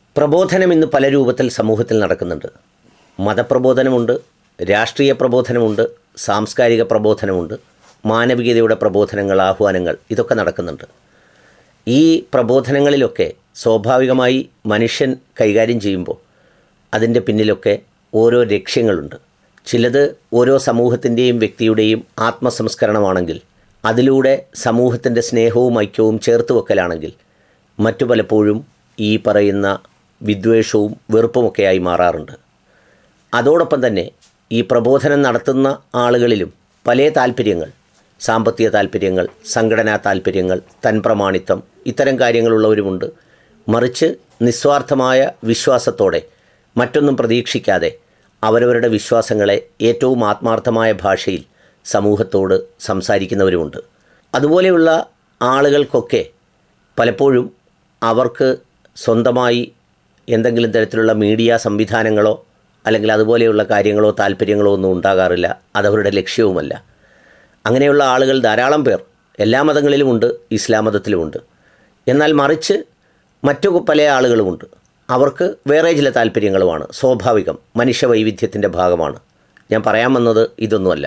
പ്രബോധനം ഇന്ന് പല രൂപത്തിൽ സമൂഹത്തിൽ നടക്കുന്നുണ്ട്. മതപ്രബോധനമുണ്ട്, രാഷ്ട്രീയ പ്രബോധനമുണ്ട്, സാംസ്കാരിക പ്രബോധനമുണ്ട്, മാനവികതയുടെ പ്രബോധനങ്ങൾ, ആഹ്വാനങ്ങൾ ഇതൊക്കെ നടക്കുന്നുണ്ട്. ഈ പ്രബോധനങ്ങളിലൊക്കെ സ്വാഭാവികമായി മനുഷ്യൻ കൈകാര്യം ചെയ്യുമ്പോൾ അതിൻ്റെ പിന്നിലൊക്കെ ഓരോ ലക്ഷ്യങ്ങളുണ്ട്. ചിലത് ഓരോ സമൂഹത്തിൻ്റെയും വ്യക്തിയുടെയും ആത്മസംസ്കരണമാണെങ്കിൽ, അതിലൂടെ സമൂഹത്തിൻ്റെ സ്നേഹവും ഐക്യവും ചേർത്ത് വെക്കലാണെങ്കിൽ, മറ്റു പലപ്പോഴും ഈ പറയുന്ന വിദ്വേഷവും വെറുപ്പുമൊക്കെയായി മാറാറുണ്ട്. അതോടൊപ്പം തന്നെ ഈ പ്രബോധനം നടത്തുന്ന ആളുകളിലും പല താല്പര്യങ്ങൾ, സാമ്പത്തിക താല്പര്യങ്ങൾ, സംഘടനാ താല്പര്യങ്ങൾ, തൻപ്രമാണിത്വം ഇത്തരം കാര്യങ്ങളുള്ളവരുമുണ്ട്. മറിച്ച് നിസ്വാർത്ഥമായ വിശ്വാസത്തോടെ മറ്റൊന്നും പ്രതീക്ഷിക്കാതെ അവരവരുടെ വിശ്വാസങ്ങളെ ഏറ്റവും ആത്മാർത്ഥമായ ഭാഷയിൽ സമൂഹത്തോട് സംസാരിക്കുന്നവരുമുണ്ട്. അതുപോലെയുള്ള ആളുകൾക്കൊക്കെ പലപ്പോഴും അവർക്ക് സ്വന്തമായി എന്തെങ്കിലും തരത്തിലുള്ള മീഡിയ സംവിധാനങ്ങളോ അല്ലെങ്കിൽ അതുപോലെയുള്ള കാര്യങ്ങളോ താല്പര്യങ്ങളോ ഒന്നും ഉണ്ടാകാറില്ല. അതവരുടെ ലക്ഷ്യവുമല്ല. അങ്ങനെയുള്ള ആളുകൾ ധാരാളം പേർ എല്ലാ മതങ്ങളിലുമുണ്ട്, ഇസ്ലാം മതത്തിലുമുണ്ട്. എന്നാൽ മറിച്ച് മറ്റു പല ആളുകളുമുണ്ട്. അവർക്ക് വേറെ ചില താല്പര്യങ്ങളുമാണ്. സ്വാഭാവികം, മനുഷ്യ വൈവിധ്യത്തിൻ്റെ ഭാഗമാണ്. ഞാൻ പറയാൻ വന്നത് ഇതൊന്നുമല്ല.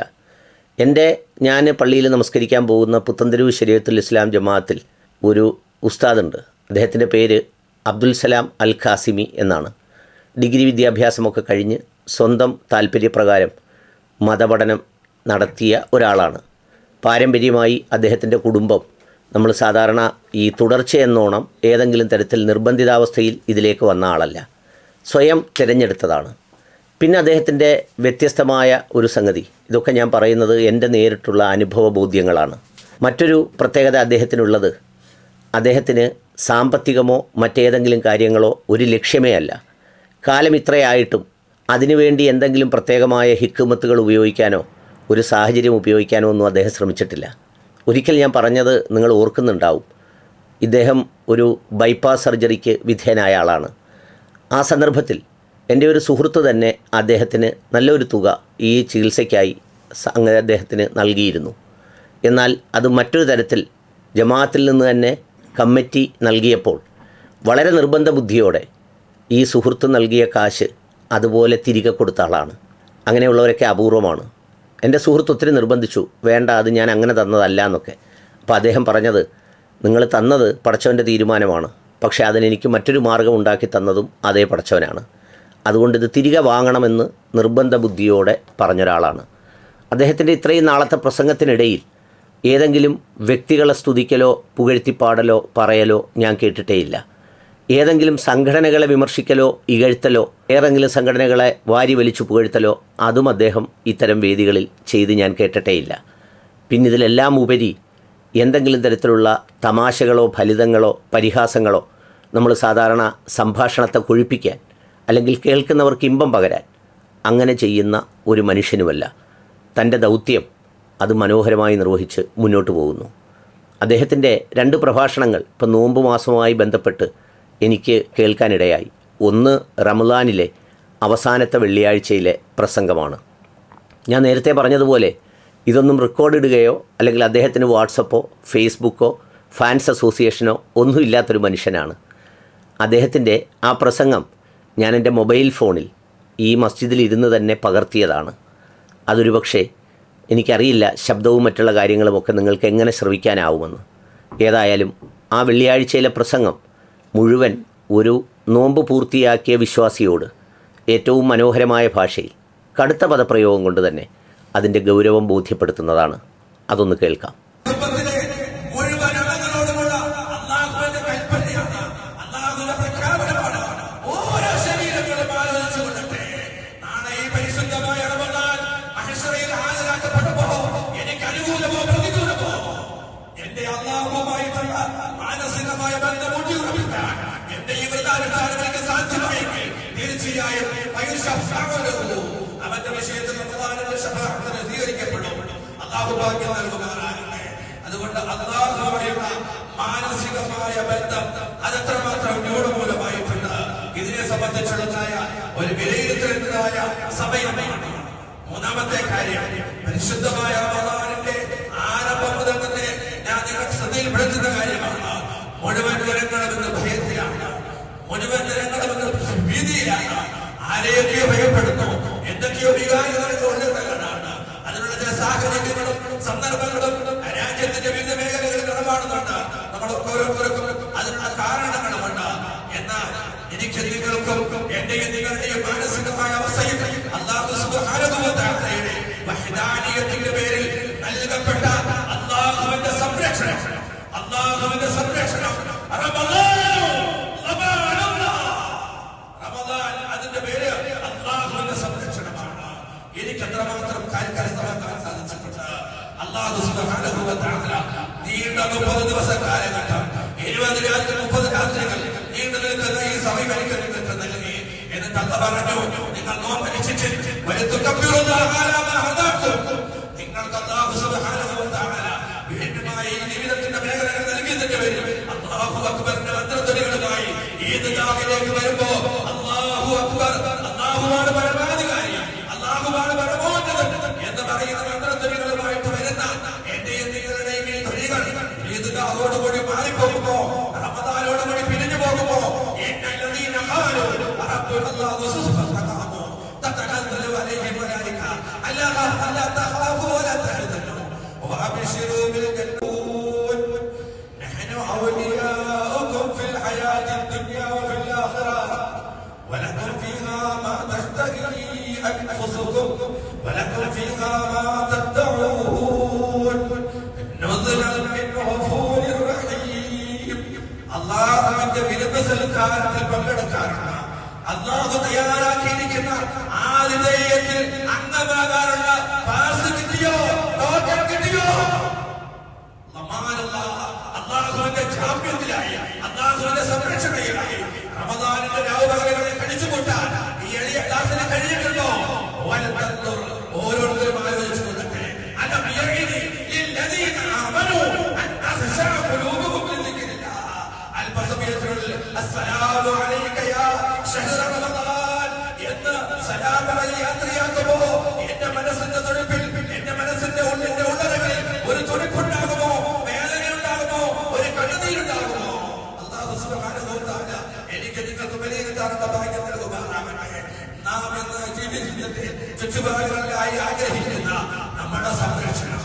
ഞാൻ പള്ളിയിൽ നമസ്കരിക്കാൻ പോകുന്ന പുത്തൻതെരുവ് ശരീഅത്തുൽ ഇസ്ലാം ജമാഅത്തിൽ ഒരു ഉസ്താദുണ്ട്. അദ്ദേഹത്തിൻ്റെ പേര് അബ്ദുൽ സലാം അൽ ഖാസിമി എന്നാണ്. ഡിഗ്രി വിദ്യാഭ്യാസമൊക്കെ കഴിഞ്ഞ് സ്വന്തം താല്പര്യപ്രകാരം മതപഠനം നടത്തിയ ഒരാളാണ്. പാരമ്പര്യമായി അദ്ദേഹത്തിൻ്റെ കുടുംബം നമ്മൾ സാധാരണ ഈ തുടർച്ചയെന്നോണം ഏതെങ്കിലും തരത്തിൽ നിർബന്ധിതാവസ്ഥയിൽ ഇതിലേക്ക് വന്ന ആളല്ല, സ്വയം തിരഞ്ഞെടുത്തതാണ്. പിന്നെ അദ്ദേഹത്തിൻ്റെ വ്യത്യസ്തമായ ഒരു സംഗതി, ഇതൊക്കെ ഞാൻ പറയുന്നത് എൻ്റെ നേരിട്ടുള്ള അനുഭവ ബോധ്യങ്ങളാണ്. മറ്റൊരു പ്രത്യേകത അദ്ദേഹത്തിനുള്ളത്, അദ്ദേഹത്തിന് സാമ്പത്തികമോ മറ്റേതെങ്കിലും കാര്യങ്ങളോ ഒരു ലക്ഷ്യമേ അല്ല. കാലം ഇത്രയായിട്ടും അതിനുവേണ്ടി എന്തെങ്കിലും പ്രത്യേകമായ ഹിക്മത്തുകൾ ഉപയോഗിക്കാനോ ഒരു സാഹചര്യം ഉപയോഗിക്കാനോ ഒന്നും അദ്ദേഹം ശ്രമിച്ചിട്ടില്ല. ഒരിക്കൽ ഞാൻ പറഞ്ഞത് നിങ്ങൾ ഓർക്കുന്നുണ്ടാവും. ഇദ്ദേഹം ഒരു ബൈപ്പാസ് സർജറിക്ക് വിധേയനായ ആളാണ്. ആ സന്ദർഭത്തിൽ എൻ്റെ ഒരു സുഹൃത്ത് തന്നെ അദ്ദേഹത്തിന് നല്ലൊരു തുക ഈ ചികിത്സയ്ക്കായി അദ്ദേഹത്തിന് നൽകിയിരുന്നു. എന്നാൽ അത് മറ്റൊരു തരത്തിൽ ജമാഅത്തിൽ നിന്ന് തന്നെ കമ്മിറ്റി നൽകിയപ്പോൾ വളരെ നിർബന്ധ ബുദ്ധിയോടെ ഈ സുഹൃത്ത് നൽകിയ കാശ് അതുപോലെ തിരികെ കൊടുത്ത ആളാണ്. അങ്ങനെയുള്ളവരൊക്കെ അപൂർവമാണ്. എൻ്റെ സുഹൃത്ത് ഒത്തിരി നിർബന്ധിച്ചു, വേണ്ട, അത് ഞാൻ അങ്ങനെ തന്നതല്ല എന്നൊക്കെ. അപ്പോൾ അദ്ദേഹം പറഞ്ഞത്, നിങ്ങൾ തന്നത് പടച്ചവൻ്റെ തീരുമാനമാണ്, പക്ഷേ അതിനെനിക്ക് മറ്റൊരു മാർഗ്ഗം ഉണ്ടാക്കി തന്നതും അതേ പടച്ചവനാണ്. അതുകൊണ്ട് ഇത് തിരികെ വാങ്ങണമെന്ന് നിർബന്ധ ബുദ്ധിയോടെ പറഞ്ഞൊരാളാണ്. അദ്ദേഹത്തിൻ്റെ ഇത്രയും നാളത്തെ പ്രസംഗത്തിനിടയിൽ ഏതെങ്കിലും വ്യക്തികളെ സ്തുതിക്കലോ പുകഴ്ത്തിപ്പാടലോ പറയലോ ഞാൻ കേട്ടിട്ടേയില്ല. ഏതെങ്കിലും സംഘടനകളെ വിമർശിക്കലോ ഇകഴ്ത്തലോ ഏതെങ്കിലും സംഘടനകളെ വാരി വലിച്ചു പുകഴ്ത്തലോ അതും അദ്ദേഹം ഇത്തരം വേദികളിൽ ചെയ്ത് ഞാൻ കേട്ടിട്ടേയില്ല. പിന്നെ ഇതിലെല്ലാം ഉപരി എന്തെങ്കിലും തരത്തിലുള്ള തമാശകളോ ഫലിതങ്ങളോ പരിഹാസങ്ങളോ നമ്മൾ സാധാരണ സംഭാഷണത്തെ കൊഴുപ്പിക്കാൻ അല്ലെങ്കിൽ കേൾക്കുന്നവർക്ക് ഇമ്പം പകരാൻ അങ്ങനെ ചെയ്യുന്ന ഒരു മനുഷ്യനുമല്ല. തൻ്റെ ദൗത്യം അത് മനോഹരമായി നിർവഹിച്ച് മുന്നോട്ട് പോകുന്നു. അദ്ദേഹത്തിൻ്റെ 2 പ്രഭാഷണങ്ങൾ ഇപ്പം നോമ്പ് മാസവുമായി ബന്ധപ്പെട്ട് എനിക്ക് കേൾക്കാനിടയായി. ഒന്ന് റമദാനിലെ അവസാനത്തെ വെള്ളിയാഴ്ചയിലെ പ്രസംഗമാണ്. ഞാൻ നേരത്തെ പറഞ്ഞതുപോലെ ഇതൊന്നും റെക്കോർഡ് ഇടുകയോ അല്ലെങ്കിൽ അദ്ദേഹത്തിന് വാട്സപ്പോ ഫേസ്ബുക്കോ ഫാൻസ് അസോസിയേഷനോ ഒന്നുമില്ലാത്തൊരു മനുഷ്യനാണ്. അദ്ദേഹത്തിൻ്റെ ആ പ്രസംഗം ഞാൻ എൻ്റെ മൊബൈൽ ഫോണിൽ ഈ മസ്ജിദിൽ ഇരുന്ന് തന്നെ പകർത്തിയതാണ്. അതൊരു പക്ഷേ എനിക്കറിയില്ല ശബ്ദവും മറ്റുള്ള കാര്യങ്ങളുമൊക്കെ നിങ്ങൾക്ക് എങ്ങനെ ശ്രവിക്കാനാവുമെന്ന്. ഏതായാലും ആ വെള്ളിയാഴ്ചയിലെ പ്രസംഗം മുഴുവൻ ഒരു നോമ്പ് പൂർത്തിയാക്കിയ വിശ്വാസിയോട് ഏറ്റവും മനോഹരമായ ഭാഷയിൽ കടുത്ത പദപ്രയോഗം കൊണ്ട് തന്നെ അതിൻ്റെ ഗൗരവം ബോധ്യപ്പെടുത്തുന്നതാണ്. അതൊന്ന് കേൾക്കാം. അവന്റെ വിഷയത്തിൽ സ്വീകരിക്കപ്പെടും. അല്ലാഹു ഭാഗ്യം നൽകുമാറാകട്ടെ. അതുകൊണ്ട് അല്ലാഹുവായുള്ള മാനസികമായ ബന്ധം അതെത്രമാത്രം ന്യൂനമൂലമായിട്ടുണ്ട്. ഇതിനെ സംബന്ധിച്ചുള്ളതായ ഒരു വിലയിരുത്തലിൻ്റെതായ സമയമാണ്. മൂന്നാമത്തെ കാര്യം, പരിശുദ്ധമായ റമദാനിന്റെ ആരംഭം മുതൽ തന്നെ ഞാൻ നിങ്ങൾക്ക് ശ്രദ്ധയിൽപ്പെടുത്തുന്ന കാര്യമാണ്. മുഴുവൻ ജനങ്ങളും ഇന്ന് ഭയത്തിലാണ്. മുഴുവൻ ജനങ്ങളും ഭീതിയിലാണ്, ആരെയൊക്കെയോ ഭയപ്പെടുന്നു, എന്തൊക്കെയോ വികാരങ്ങളുടെ ഉള്ളിലാണ്. അതിനുള്ള ചില സാഹചര്യങ്ങളും സന്ദർഭങ്ങളും രാജ്യത്തിന്റെ വിവിധ മേഖലകളിൽ നടമാടുന്നുണ്ട്. നമ്മളൊക്കെ ഓരോരുത്തർക്കും അതിനുള്ള കാരണങ്ങളുമുണ്ട്. എന്നാൽ എനിക്ക് നിങ്ങൾക്കും എന്റെയും നിങ്ങളുടെയും മാനസികമായ അവസ്ഥയിൽ അല്ലാഹു സുബ്ഹാനഹു വ തആലയുടെ വഹ്ദാനിയത്തിന്റെ പേരിൽ നൽകപ്പെട്ട അല്ലാഹുവിന്റെ സംരക്ഷണം, അല്ലാഹുവിന്റെ സംരക്ഷണം റമദാൻ, അതിന്റെ പേര് അല്ലാഹുവിന്റെ സംരക്ഷണമാണ്. എനിക്ക് എത്രമാത്രം കരസ്ഥമാക്കാൻ സാധിച്ചിട്ടുണ്ട്. അല്ലാഹു സുബ്ഹാനഹു വ തആല നീണ്ട 30 ദിവസ കാലഘട്ടം, 20 രാത്രി 30 രാത്രികൾ നീണ്ടു നിൽക്കുന്ന ഈ സമയം എനിക്ക് നിങ്ങൾക്ക് നൽകി. എന്നിട്ട് അല്ലാഹു പറഞ്ഞു, നിങ്ങൾ നോമ്പനുസരിച്ച് നിങ്ങൾക്ക് അല്ലാഹു സുബ്ഹാനഹു വ തആല വീണ്ടുമായി ജീവിതത്തിന്റെ മേഖലകൾ നൽകിയതിന്റെ പേരിൽ അല്ലാഹു അക്ബറിന്റെ മന്ത്രധ്വനികളുമായി ഈദ്ഗാഹിലേക്ക് വരുമ്പോ അല്ലാഹു അക്ബർ, അല്ലാഹുവാണ് പരമാധികാരി, അല്ലാഹുവാണ് പരമോന്നതൻ എന്ന് പറയുന്ന മന്ത്രധ്വനികളുമായിട്ട് വരുന്ന എന്റെയും നിങ്ങളുടെയും ഈ ധ്വനികൾ ഈദ്ഗാഹോടുകൂടി മാറിപ്പോകുമ്പോ, റമദാനോടുകൂടി പിരിഞ്ഞു പോകുമ്പോ تتنزل عليهم الملائكة ألا تخافوا ولا تحزنوا وأبشروا بالجنة نحن أولياؤكم في الحياة الدنيا وفي الآخرة ولكم فيها ما تشتهي أنفسكم ولكم فيها ما تدعون نزلا من غفور رحيم. അല്ലാഹുവിന്റെ വിരുദ്ധ സൽക്കാരത്തിൽ പങ്കെടുക്കാറുണ്ട്. അല്ലാഹു തയ്യാറാക്കിയിരിക്കുന്ന ആതിഥേയത്തിൽ അംഗമാകാനുള്ള പാസ് കിട്ടിയോ, ടോക്കൺ കിട്ടിയോ? അല്ലാഹുവിന്റെ ജാമ്യത്തിലായി, അല്ലാഹുവിന്റെ സംരക്ഷണയിലായി റമദാനിന്റെ രാവുപകലുകളെ കഴിച്ചുകൂട്ടാൻ ഈ എളിയ ക്ലാസിന് കഴിഞ്ഞിട്ടുണ്ടോ? ഓരോരുത്തരും ആലോചിച്ചു കൊള്ളട്ടെ. അസ്സലാമു അലൈക യാ ശഹ്റ റമദാൻ എന്ന് സലാം പറഞ്ഞ് യാത്രയാക്കുമ്പോ എന്റെ മനസ്സിന്റെ തുടിപ്പിൽ, എന്റെ മനസ്സിന്റെ ഉള്ളിന്റെ ഉള്ളറകളിൽ ഒരു തുടിപ്പുണ്ടാകുമോ, വേദനയുണ്ടാകുമോ, ഒരു കണ്ണുനീരുണ്ടാകുമോ? അല്ലാഹു സുബ്ഹാനഹു വ തആല എനിക്ക് നിങ്ങൾക്ക് വിലയിരുത്താനുള്ള ഭാഗ്യം നൽകുമാറാകട്ടെ. നാം ഇന്ന് ജീവിതത്തിന്റെ ചുറ്റുപാടുകളിലായി ആഗ്രഹിക്കുന്ന നമ്മുടെ സംരക്ഷണം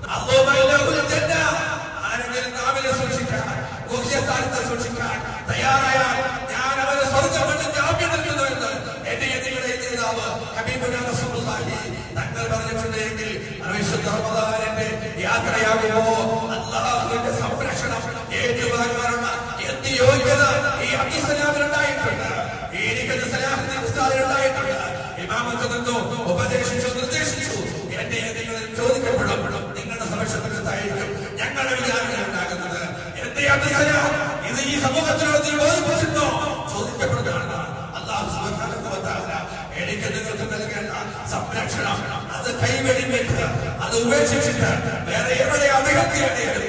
ആരെങ്കിലും നാവിനെ സൂക്ഷിക്കാൻ, ഗുഹ്യസ്ഥാനത്തെ സൂക്ഷിക്കാൻ തയ്യാറായാൽ ഞാൻ അവരെ സ്വർഗ്ഗമെന്ന് ജാമ്യം നൽകുന്നു എന്ന് എന്റെ എതിരുടെ നേതാവ് ഹബീബുനാ റസൂലുള്ളാഹി തങ്ങൾ പറഞ്ഞിട്ടുണ്ടെങ്കിൽ വിശുദ്ധ റമദാനിന്റെ യാത്രയാകുമ്പോ അല്ലാഹുവിന്റെ സംരക്ഷണം ഏറ്റുവാങ്ങാനുള്ള എന്ത് യോഗ്യത ഈ അബ്ദുസ്സലാമിനുണ്ടായിട്ടുണ്ട്, ഈ സലാഹുദ്ദീൻ ഉസ്താദിനുണ്ടായിട്ടുണ്ട്. ഇമാമത്ത് നിന്നു ഉപദേശിച്ചു, നിർദ്ദേശിച്ചു. എന്റെ ഏതെങ്കിലും ചോദിക്കപ്പെടും, നിങ്ങളുടെ സംരക്ഷണത്തിനായിരിക്കും ഞങ്ങളുടെ വിചാരണ ഉണ്ടാകുന്നത്. എന്റെ അബ്ദുസ്സലാം ഇത് ഈ സമൂഹത്തിനോട് നീ ബോധിപ്പിച്ചിട്ടോ ചോദിക്കപ്പെടുന്നതാണ്. അല്ലാഹു സുബ്ഹാനഹു വ തആല എനിക്ക് നിങ്ങൾക്ക് നൽകേണ്ട സംരക്ഷണം അത് കൈവെടിഞ്ഞിട്ട്, അത് ഉപേക്ഷിച്ചിട്ട് വേറെ എവിടെ അഭിഹത്യാണ്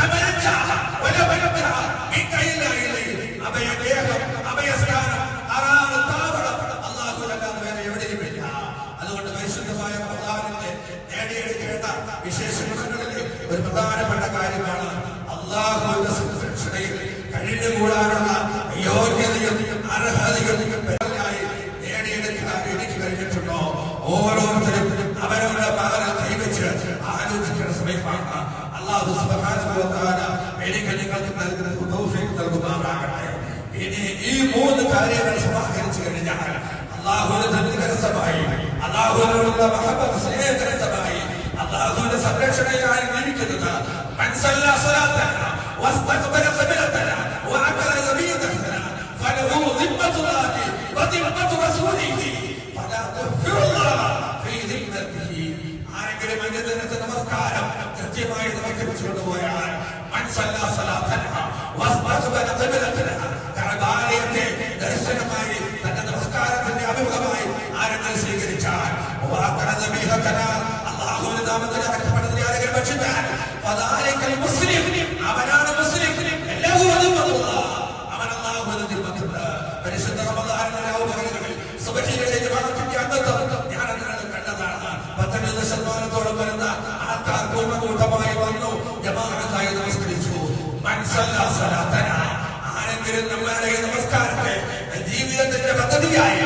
അഭയദേഹം, അഭയസ്ഥാനം, താവളം അല്ലാഹുവിനല്ലാതെ വേറെ എവിടെയുമില്ല. അതുകൊണ്ട് പരിശുദ്ധമായ റമദാനിന്റെ നേടിയെടുക്കേണ്ട വിശേഷങ്ങളിൽ ഒരു പ്രധാനപ്പെട്ട കാര്യമാണ് അല്ലാഹുവിന്റെ സംരക്ഷണയിൽ കഴിഞ്ഞുകൂടാനുള്ള യോഗ്യതയും അർഹതയും നേടിയെടുക്കാൻ എനിക്ക് കഴിഞ്ഞിട്ടുണ്ടോ? ഓരോരുത്തരും അവരവരുടെ ഭാഗം കൈവച്ച് ആലോചിക്കേണ്ട സമയമാണ്. അല്ലാഹു സുബ്ഹാനഹു വ തആല എനിക്ക് നിങ്ങൾക്ക് നൽകുന്ന തൗഫീഖ് നൽകുമാറാകട്ടെ. ഇനി ഈ 3 കാര്യങ്ങൾ സമാഹരിച്ചു കഴിഞ്ഞാൽ അല്ലാഹുവിന്റെ കരസ്ഥമായി, അല്ലാഹുവിനോടുള്ള മഹബത്ത് സ്നേഹകരസ്ഥമായി, അല്ലാഹുവിന്റെ സംരക്ഷണയായി ജീവിക്കുന്നത് മനസ്സല്ല സ്വലാത്തന വസ്തഖബല ഖബലതന വഅകല നബിയതന ഫലഹു ദിമ്മത്തുല്ലാഹി വദിമ്മത്തു റസൂലിഹി ഫലാ തഗ്ഫിറുല്ലാഹ ഫീ ദിമ്മത്തിഹി. ആരെങ്കിലും അതിന്റെ നമസ്കാരം കൃത്യമായി നിർവഹിച്ചുകൊണ്ടുപോയാൽ മനസ്സല്ല സ്വലാത്തന വസ്തഖബല ഖബലതന കഅബാലയത്തെ ദർശനമായി തന്റെ നമസ്കാരത്തിന്റെ അഭിമുഖമായി ആരെങ്കിലും സ്വീകരിച്ചാൽ വഅകല നബിയതന അല്ലാഹുവിന്റെ നാമത്തിൽ അർപ്പണത്തിന് ആരെങ്കിലും ഭക്ഷിച്ചാൽ ഫദാലികൽ മുസ്ലിം, അവനാണ് മുസ്ലിം. എല്ലാവരും അവൻ അല്ലാഹുവിന്റെ ദിമ്മത്തുണ്ട്. പരിശുദ്ധ റമദാനിലെ രാവുപകലുകളിൽ സുബ്ഹിയുടെ ജമാഅത്തിന്റെ അംഗത്വം ഞാൻ അതിനെ കണ്ടതാണ്. 15% വരുന്ന ആൾക്കാർ കൂട്ടമായി വന്നു ജമാഅത്തായി നമസ്കരിച്ചു. മനസ്സല്ല സ്വലാത്തന, ആരെങ്കിലും നമ്മളുടെ നമസ്കാരത്തെ ജീവിതത്തിന്റെ പദ്ധതിയായി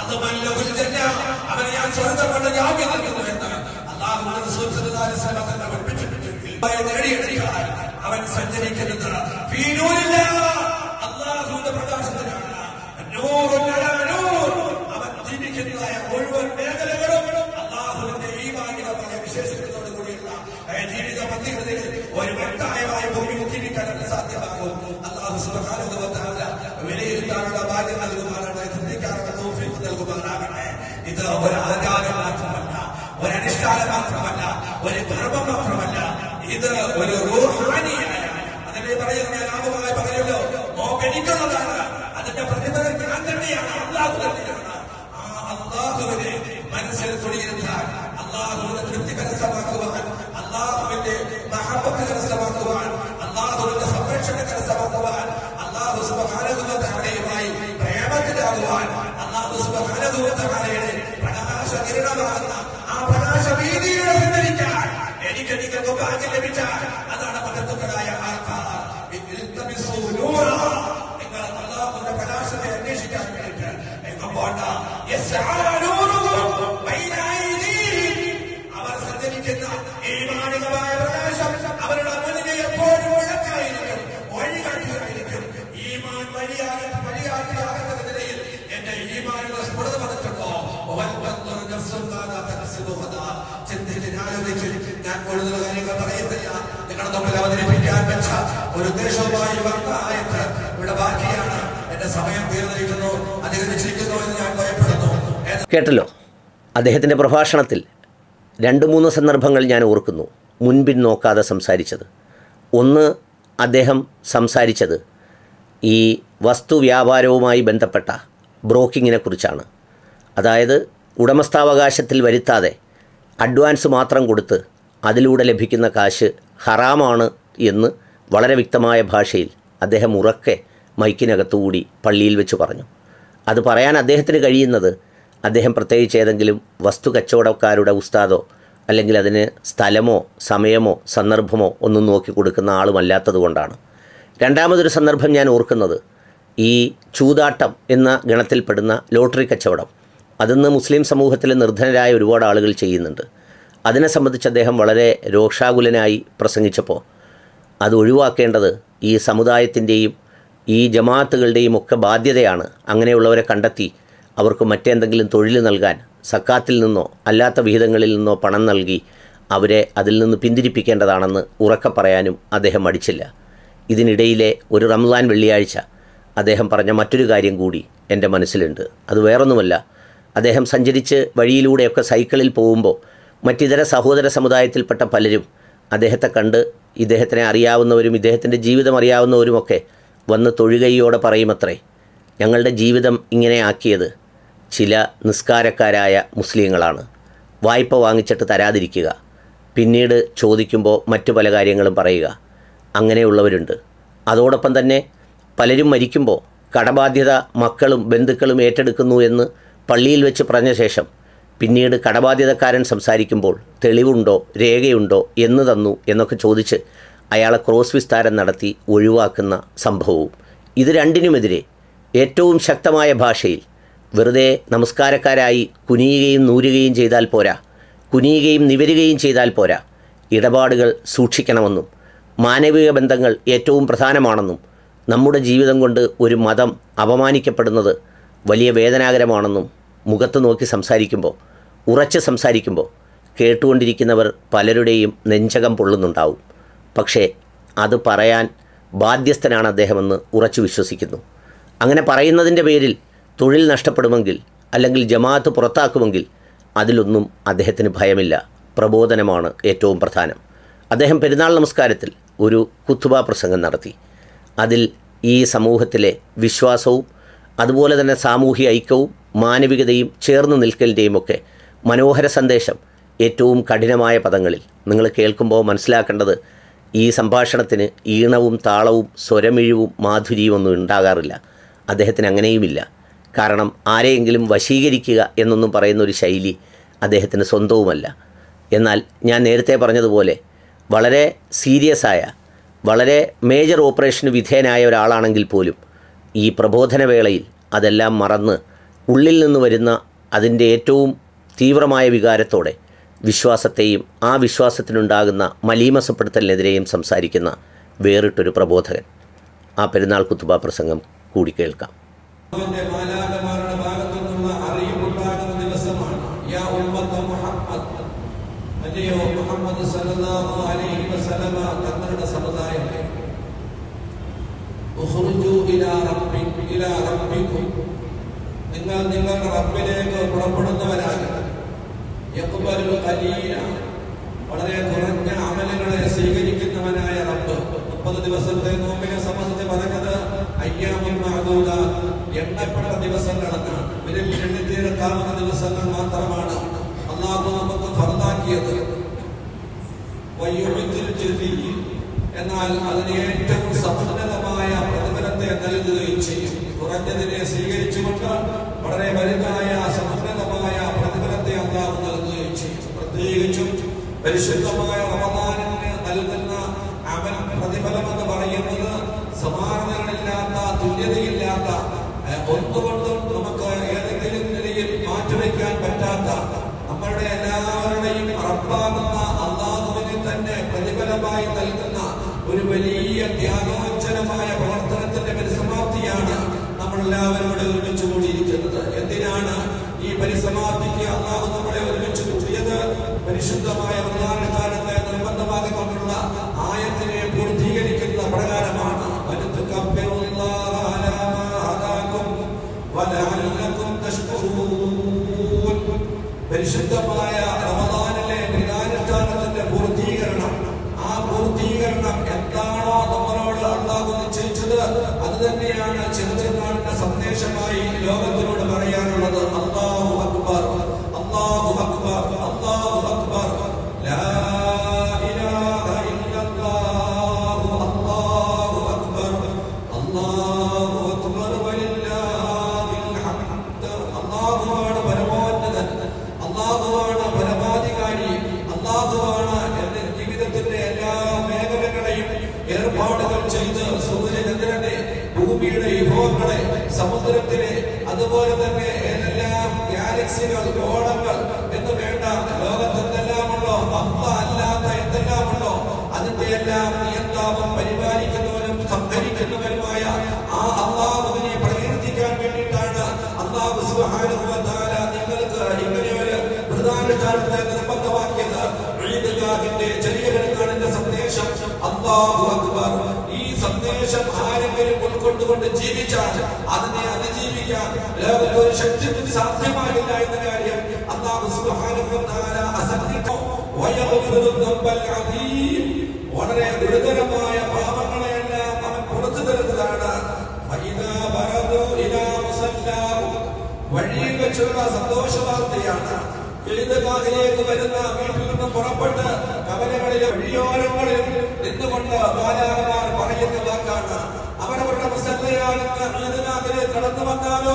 അവനെ ഞാൻ സ്വർഗം കൊണ്ട് ജാമ്യം നൽകുന്നു എന്ന് അല്ലാഹുവിന്റെ റസൂൽ സല്ലല്ലാഹു അലൈഹി വസല്ലം തങ്ങൾ പഠിപ്പിച്ചിട്ടുണ്ട്. അവൻ സഞ്ചരിക്കുന്നത് അല്ലാഹുവിന്റെ പ്രകാശത്തിലാണ്. അവൻ ജീവിക്കുന്നതായ മുഴുവൻ മേഖലകളും അല്ലാഹുവിന്റെ ഈമാനികമായ വിശേഷങ്ങളോട് കൂടിയുള്ള ജീവിത പദ്ധതികളിൽ ഒരു വ്യക്തമായ ഭൂമിയിൽ ജീവിക്കാൻ സാധ്യമാകും. അല്ലാഹു സുബ്ഹാനഹു വ തആല വിലയിരുത്താനുള്ള ഭാഗ്യം നൽകുമാറാണ്, ചിന്തിക്കാനുള്ള തൗഫീഖ് നൽകുമാറാകട്ടെ. ഇത് ഒരു ആചാരം മാത്രമല്ല, ഒരു അനുഷ്ഠാനം മാത്രമല്ല, ഒരു ധർമ്മം മാത്രമല്ല, ഇത് ഒരു റൂഹാനിയായ, അതിനെ പറയുന്ന ലാഭമായി പറയുമല്ലോ, മോഹനിക്കുന്നതാണ്. അതിന്റെ പ്രതിഫലം ഞാൻ തന്നെയാണ്, അല്ലാഹു തന്നെയാണ്. ആ അല്ലാഹുവിനെ മനസ്സിൽ തുടിയിരുത്താൻ, അല്ലാഹുവിന്റെ തൃപ്തി കരസ്ഥമാക്കുവാൻ, അല്ലാഹുവിന്റെ മഹബത്ത് കരസ്ഥമാക്കുവാൻ, അല്ലാഹുവിന്റെ സംരക്ഷണ കരസ്ഥമാക്കുവാൻ, അല്ലാഹു സുബ്ഹാനഹു വ തആലയുമായി പ്രേമത്തിലാകുവാൻ, അല്ലാഹു സുബ്ഹാനഹു വ തആലയുടെ പ്രകാശകിരണമാകുന്ന ആ പ്രകാശവീതിയുടെ സഞ്ചരിക്കാൻ എനിക്കൊക്കെ ഭാഗ്യം ലഭിച്ചാൽ അതാണ് മഹത്വങ്ങളായ ആൾക്കാർ. നിങ്ങൾ അല്ലാഹുവിന്റെ പ്രകാശത്തെ അന്വേഷിക്കാൻ വേണ്ടിയിട്ട് അവർ സഞ്ചരിക്കുന്ന ഈമാനികമായ പ്രകാശം അവരുടെ മുന്നിൽ എപ്പോഴും വിളക്കായിരിക്കും, വഴികാട്ടിയായിരിക്കും. ഈമാൻ വഴിയാക്കിയാകുന്നതിനിടയിൽ എന്റെ ഈമാനുള്ള സ്ഫുടത വന്നിട്ടുണ്ടോ? ചിന്തിച്ച് ഞാൻ കൂടുതൽ കാര്യങ്ങൾ പറയുന്നില്ല. നിങ്ങളുടെ മുമ്പിൽ അവതരിപ്പിക്കാൻ വെച്ച ഒരു ഉദ്ദേശവുമായി വക്തായിട്ട് ഇവിടെ ബാക്കിയാണ്. എന്റെ സമയം തീർന്നിരിക്കുന്നു, അധികരിച്ചിരിക്കുന്നു എന്ന് ഞാൻ ഭയപ്പെടുന്നു. കേട്ടല്ലോ, അദ്ദേഹത്തിൻ്റെ പ്രഭാഷണത്തിൽ 2-3 സന്ദർഭങ്ങൾ ഞാൻ ഓർക്കുന്നു മുൻപിൻ നോക്കാതെ സംസാരിച്ചത്. ഒന്ന്, അദ്ദേഹം സംസാരിച്ചത് ഈ വസ്തു വ്യാപാരവുമായി ബന്ധപ്പെട്ട ബ്രോക്കിങ്ങിനെ കുറിച്ചാണ്. അതായത് ഉടമസ്ഥാവകാശത്തിൽ വരുത്താതെ അഡ്വാൻസ് മാത്രം കൊടുത്ത് അതിലൂടെ ലഭിക്കുന്ന കാശ് ഹറാമാണ് എന്ന് വളരെ വ്യക്തമായ ഭാഷയിൽ അദ്ദേഹം ഉറക്കെ മൈക്കിനകത്തുകൂടി പള്ളിയിൽ വെച്ച് പറഞ്ഞു. അത് പറയാൻ അദ്ദേഹത്തിന് കഴിയുന്നത് അദ്ദേഹം പ്രത്യേകിച്ച് ഏതെങ്കിലും വസ്തു കച്ചവടക്കാരുടെ ഉസ്താദോ അല്ലെങ്കിൽ അതിന് സ്ഥലമോ സമയമോ സന്ദർഭമോ ഒന്നും നോക്കി കൊടുക്കുന്ന ആളുമല്ലാത്തത് കൊണ്ടാണ്. രണ്ടാമതൊരു സന്ദർഭം ഞാൻ ഓർക്കുന്നത് ഈ ചൂതാട്ടം എന്ന ഗണത്തിൽപ്പെടുന്ന ലോട്ടറി കച്ചവടം. അതിന്ന് മുസ്ലിം സമൂഹത്തിൽ നിർധനരായ ഒരുപാട് ആളുകൾ ചെയ്യുന്നുണ്ട്. അതിനെ സംബന്ധിച്ച് അദ്ദേഹം വളരെ രോഷാകുലനായി പ്രസംഗിച്ചപ്പോൾ അത് ഒഴിവാക്കേണ്ടത് ഈ സമുദായത്തിൻ്റെയും ഈ ജമാഅത്തുകളുടെയും ഒക്കെ ബാധ്യതയാണ്. അങ്ങനെയുള്ളവരെ കണ്ടെത്തി അവർക്ക് മറ്റെന്തെങ്കിലും തൊഴിൽ നൽകാൻ സക്കാത്തിൽ നിന്നോ അല്ലാത്ത വിഹിതങ്ങളിൽ നിന്നോ പണം നൽകി അവരെ അതിൽ നിന്ന് പിന്തിരിപ്പിക്കേണ്ടതാണെന്ന് ഉറക്കെ പറയാനും അദ്ദേഹം മടിച്ചില്ല. ഇതിനിടയിലെ ഒരു റംസാൻ വെള്ളിയാഴ്ച അദ്ദേഹം പറഞ്ഞ മറ്റൊരു കാര്യം കൂടി എൻ്റെ മനസ്സിലുണ്ട്. അത് വേറൊന്നുമല്ല, അദ്ദേഹം സഞ്ചരിച്ച് വഴിയിലൂടെയൊക്കെ സൈക്കിളിൽ പോകുമ്പോൾ മറ്റിതര സഹോദര സമുദായത്തിൽപ്പെട്ട പലരും അദ്ദേഹത്തെ കണ്ട് ഇദ്ദേഹത്തിനെ അറിയാവുന്നവരും ഇദ്ദേഹത്തിൻ്റെ ജീവിതം അറിയാവുന്നവരുമൊക്കെ വന്ന് തൊഴുകയോടെ പറയുമത്രേ, ഞങ്ങളുടെ ജീവിതം ഇങ്ങനെ ആക്കിയത് ചില നിസ്കാരക്കാരായ മുസ്ലിങ്ങളാണ്. വായ്പ വാങ്ങിച്ചിട്ട് തരാതിരിക്കുക, പിന്നീട് ചോദിക്കുമ്പോൾ മറ്റു പല കാര്യങ്ങളും പറയുക, അങ്ങനെയുള്ളവരുണ്ട്. അതോടൊപ്പം തന്നെ പലരും മരിക്കുമ്പോൾ കടബാധ്യത മക്കളും ബന്ധുക്കളും ഏറ്റെടുക്കുന്നു എന്ന് പള്ളിയിൽ വെച്ച് പറഞ്ഞ ശേഷം പിന്നീട് കടബാധ്യതക്കാരൻ സംസാരിക്കുമ്പോൾ തെളിവുണ്ടോ രേഖയുണ്ടോ എന്ന് തന്നു എന്നൊക്കെ ചോദിച്ച് അയാളെ ക്രോസ് വിസ്താരം നടത്തി ഒഴിവാക്കുന്ന സംഭവവും. ഇത് രണ്ടിനുമെതിരെ ഏറ്റവും ശക്തമായ ഭാഷയിൽ വെറുതെ നമസ്കാരക്കാരായി കുനിയുകയും നൂരുകയും ചെയ്താൽ പോരാ, കുനിയുകയും നിവരുകയും ചെയ്താൽ പോരാ, ഇടപാടുകൾ സൂക്ഷിക്കണമെന്നും മാനവിക ബന്ധങ്ങൾ ഏറ്റവും പ്രധാനമാണെന്നും നമ്മുടെ ജീവിതം കൊണ്ട് ഒരു മതം അപമാനിക്കപ്പെടുന്നത് വലിയ വേദനാകരമാണെന്നും മുഖത്ത് നോക്കി സംസാരിക്കുമ്പോൾ, ഉറച്ച് സംസാരിക്കുമ്പോൾ കേട്ടുകൊണ്ടിരിക്കുന്നവർ പലരുടെയും നെഞ്ചകം പൊള്ളുന്നുണ്ടാവും. പക്ഷേ അത് പറയാൻ ബാധ്യസ്ഥനാണ് അദ്ദേഹമെന്ന് ഉറച്ചു വിശ്വസിക്കുന്നു. അങ്ങനെ പറയുന്നതിൻ്റെ പേരിൽ തൊഴിൽ നഷ്ടപ്പെടുമെങ്കിൽ അല്ലെങ്കിൽ ജമാഅത്ത് പുറത്താക്കുമെങ്കിൽ അതിലൊന്നും അദ്ദേഹത്തിന് ഭയമില്ല. പ്രബോധനമാണ് ഏറ്റവും പ്രധാനം. അദ്ദേഹം പെരുന്നാൾ നമസ്കാരത്തിൽ ഒരു ഖുത്ബ പ്രസംഗം നടത്തി. അതിൽ ഈ സമൂഹത്തിലെ വിശ്വാസവും അതുപോലെ തന്നെ സാമൂഹിക ഐക്യവും മാനവികതയും ചേർന്ന് നിൽക്കലിൻ്റെയും ഒക്കെ മനോഹര സന്ദേശം ഏറ്റവും കഠിനമായ പദങ്ങളിൽ നിങ്ങൾ കേൾക്കുമ്പോൾ മനസ്സിലാക്കേണ്ടത് ഈ സംഭാഷണത്തിന് ഈണവും താളവും സ്വരമിഴിവും മാധുര്യവും ഒന്നും ഉണ്ടാകാറില്ല. അദ്ദേഹത്തിന് അങ്ങനെയുമില്ല. കാരണം ആരെയെങ്കിലും വശീകരിക്കുക എന്നൊന്നും പറയുന്നൊരു ശൈലി അദ്ദേഹത്തിന് സ്വന്തവുമല്ല. എന്നാൽ ഞാൻ നേരത്തെ പറഞ്ഞതുപോലെ വളരെ സീരിയസായ വളരെ മേജർ ഓപ്പറേഷന് വിധേയനായ ഒരാളാണെങ്കിൽ പോലും ഈ പ്രബോധന വേളയിൽ അതെല്ലാം മറന്ന് ഉള്ളിൽ നിന്ന് വരുന്ന അതിൻ്റെ ഏറ്റവും തീവ്രമായ വികാരത്തോടെ വിശ്വാസത്തെയും ആ വിശ്വാസത്തിനുണ്ടാകുന്ന മലീമസപ്പെടുത്തലിനെതിരെയും സംസാരിക്കുന്ന വേറിട്ടൊരു പ്രബോധകൻ. ആ പെരുന്നാൾ ഖുത്ബ പ്രസംഗം കൂടി കേൾക്കാം. മാലാഖമാരുടെ ഭാഗത്തു നിന്നുള്ള അറിവുണ്ടാകുന്ന ദിവസമാണ്. യാ ഉമ്മത്ത മുഹമ്മദ്, അല്ലയോ മുഹമ്മദ് സല്ലല്ലാഹു അലൈഹി വസല്ലമ തങ്ങളുടെ സമുദായമേ, ഉഖ്റുജു ഇലാ റബ്ബിക്കും, നിങ്ങൾ നിങ്ങളുടെ റബ്ബിലേക്ക് പുറപ്പെടുന്നവരാകുക. യഖ്ബലുൽ ഖലീല, വളരെ കുറഞ്ഞ അമലുകളെ സ്വീകരിക്കുന്നവനായ റബ്ബ്. 30 ദിവസത്തെ നോമ്പിനെ സംബന്ധിച്ച് പറഞ്ഞത് അയ്യാമുൽ മഅദൂദാത്ത്, എണ്ണപ്പെട്ട ദിവസങ്ങളെന്നാണ്. വിരലിൽ എണ്ണിത്തീർക്കാവുന്ന ദിവസങ്ങൾ മാത്രമാണ് അല്ലാഹു നമുക്ക് ഫർദാക്കിയത്. എന്നാൽ അതിന് ഏറ്റവും സമുന്നതമായ പ്രതിഫലത്തെ നൽകുകയും ചെയ്യും. കുറഞ്ഞതിനെ സ്വീകരിച്ചുകൊണ്ട് വളരെ വലുതായ സമുന്നതമായ പ്രതിഫലത്തെ അല്ലാഹു നൽകുകയും ചെയ്യും. പ്രത്യേകിച്ചും പരിശുദ്ധമായ റമദാനിന് നൽകുന്ന അമൽ പ്രതിഫലം എന്ന് പറയുന്നത് സമാനതകളില്ലാത്ത, തുല്യതയില്ലാത്ത, ഒന്നുകൊണ്ടും നമുക്ക് ഏതെങ്കിലും നിലയിൽ മാറ്റിവെക്കാൻ പറ്റാത്ത, നമ്മളുടെ എല്ലാവരുടെയും റബ്ബാകുന്ന അല്ലാഹുവിനെ തന്നെ പ്രതിഫലമായി നൽകുന്ന ഒരു വലിയ ത്യാഗോജ്ജലമായ പ്രവർത്തനത്തിന്റെ പരിസമാപ്തിയാണ് നമ്മളെല്ലാവരും ഇവിടെ ഒരുമിച്ച് കൂടിയിരിക്കുന്നത്. എന്തിനാണ് ഈ പരിസമാപ്തിക്ക് അല്ലാഹു നമ്മളെ ഒരുമിച്ച് കൂട്ടിയത്? പരിശുദ്ധമായ റമദാനിനെ നിർബന്ധമാക്കിക്കൊണ്ടുള്ള ആയത്തിനെ പൂർത്തീകരിക്കുന്ന പ്രകാരമാണ്. പരിശുദ്ധമായ റമദാനിലെ വിധാനുഷ്ഠാനത്തിന്റെ പൂർത്തീകരണം, ആ പൂർത്തീകരണം എന്താണോ നമ്മളോട് അല്ലാഹു നിശ്ചയിച്ചത് അത് തന്നെയാണ് ചെറുതിരുനാളിന്റെ സന്ദേശമായി ലോകത്തിനോട് പറയാനുള്ളത്. അല്ലാഹു അക്ബർ, അല്ലാഹു അക്ബർ, അല്ലാഹു അക്ബർ, ലാ ഇലാഹ ഇല്ലല്ലാഹു, അല്ലാഹു അക്ബർ, അല്ലാഹു അക്ബർ വലില്ലാഹിൽ ഹംദ്. അല്ലാഹുവാണ് പരമോന്നതൻ, അല്ലാഹുവാണ് പരമാധികാരി, അല്ലാഹുവാണ് എന്റെ ജീവിതത്തിന്റെ എല്ലാ മേഖലകളെയും ഏർപ്പാടുകൾ ചെയ്ത് സൂര്യചന്ദ്രനെ, ഭൂമിയുടെ വിഭവങ്ങളെ, സമുദ്രത്തിലെ, അതുപോലെ തന്നെ ഏതെല്ലാം ഗാലക്സികൾ, ഗോളങ്ങൾ എന്ന് വേണ്ട ലോകത്തെന്തെല്ലാമുണ്ടോ, അല്ലാത്ത എന്തെല്ലാമുണ്ടോ അതിന്റെ എല്ലാം നിയന്ത്രാവും പരിപാലിക്കുന്നവനും സംഹരിക്കുന്നവനുമായ ആ അല്ലാഹുവിനെ പ്രകീർത്തിക്കാൻ വേണ്ടിയിട്ടാണ് അല്ലാഹു സുബ്ഹാനഹു വ തആല നിങ്ങൾക്ക് ഇങ്ങനെ ഒരു പ്രധാനകാലത്തെ നിർബന്ധമാക്കിയത്. ഈദ്ഗാഹിന്റെ ചെറിയ പെരുന്നാളിന്റെ സന്ദേശം അല്ലാഹു അക്ബർ. ഈ സന്ദേശം ആരെങ്കിലും ഉൾക്കൊണ്ടുകൊണ്ട് ജീവിച്ചാൽ അതിനെ അതിജീവിക്കാൻ ലോകത്തൊരു ശക്തിക്കും സാധ്യമാകില്ല എന്ന കാര്യം അല്ലാഹു സുബ്ഹാനഹു വ തആല അസന്നിഗ്ധ വയഗ്ഫിറു ദംബൽ അദീം, വളരെ ഗുരുതരമായ പാപങ്ങളെയെല്ലാം അവൻ പുറത്തു തരുന്നതാണ്. ഫഇദാ ബറദു ഇലാ മുസല്ലാഹു, വഴിയിൽ വെച്ചുള്ള സന്തോഷ വാർത്തയാണ്. ഈദ്ഗാഹിലേക്ക് വരുന്ന വീട്ടിൽ നിന്ന് പുറപ്പെട്ട് കവലകളിലെ വഴിയോരങ്ങളിൽ നിന്നുകൊണ്ട് ബാലാകമാർ പറയുന്ന വാക്കാണ്. അവരവരുടെ മുസല്ലയാകുന്ന ഈദ്ഗാഹിലേക്ക് കടന്നു വന്നാലോ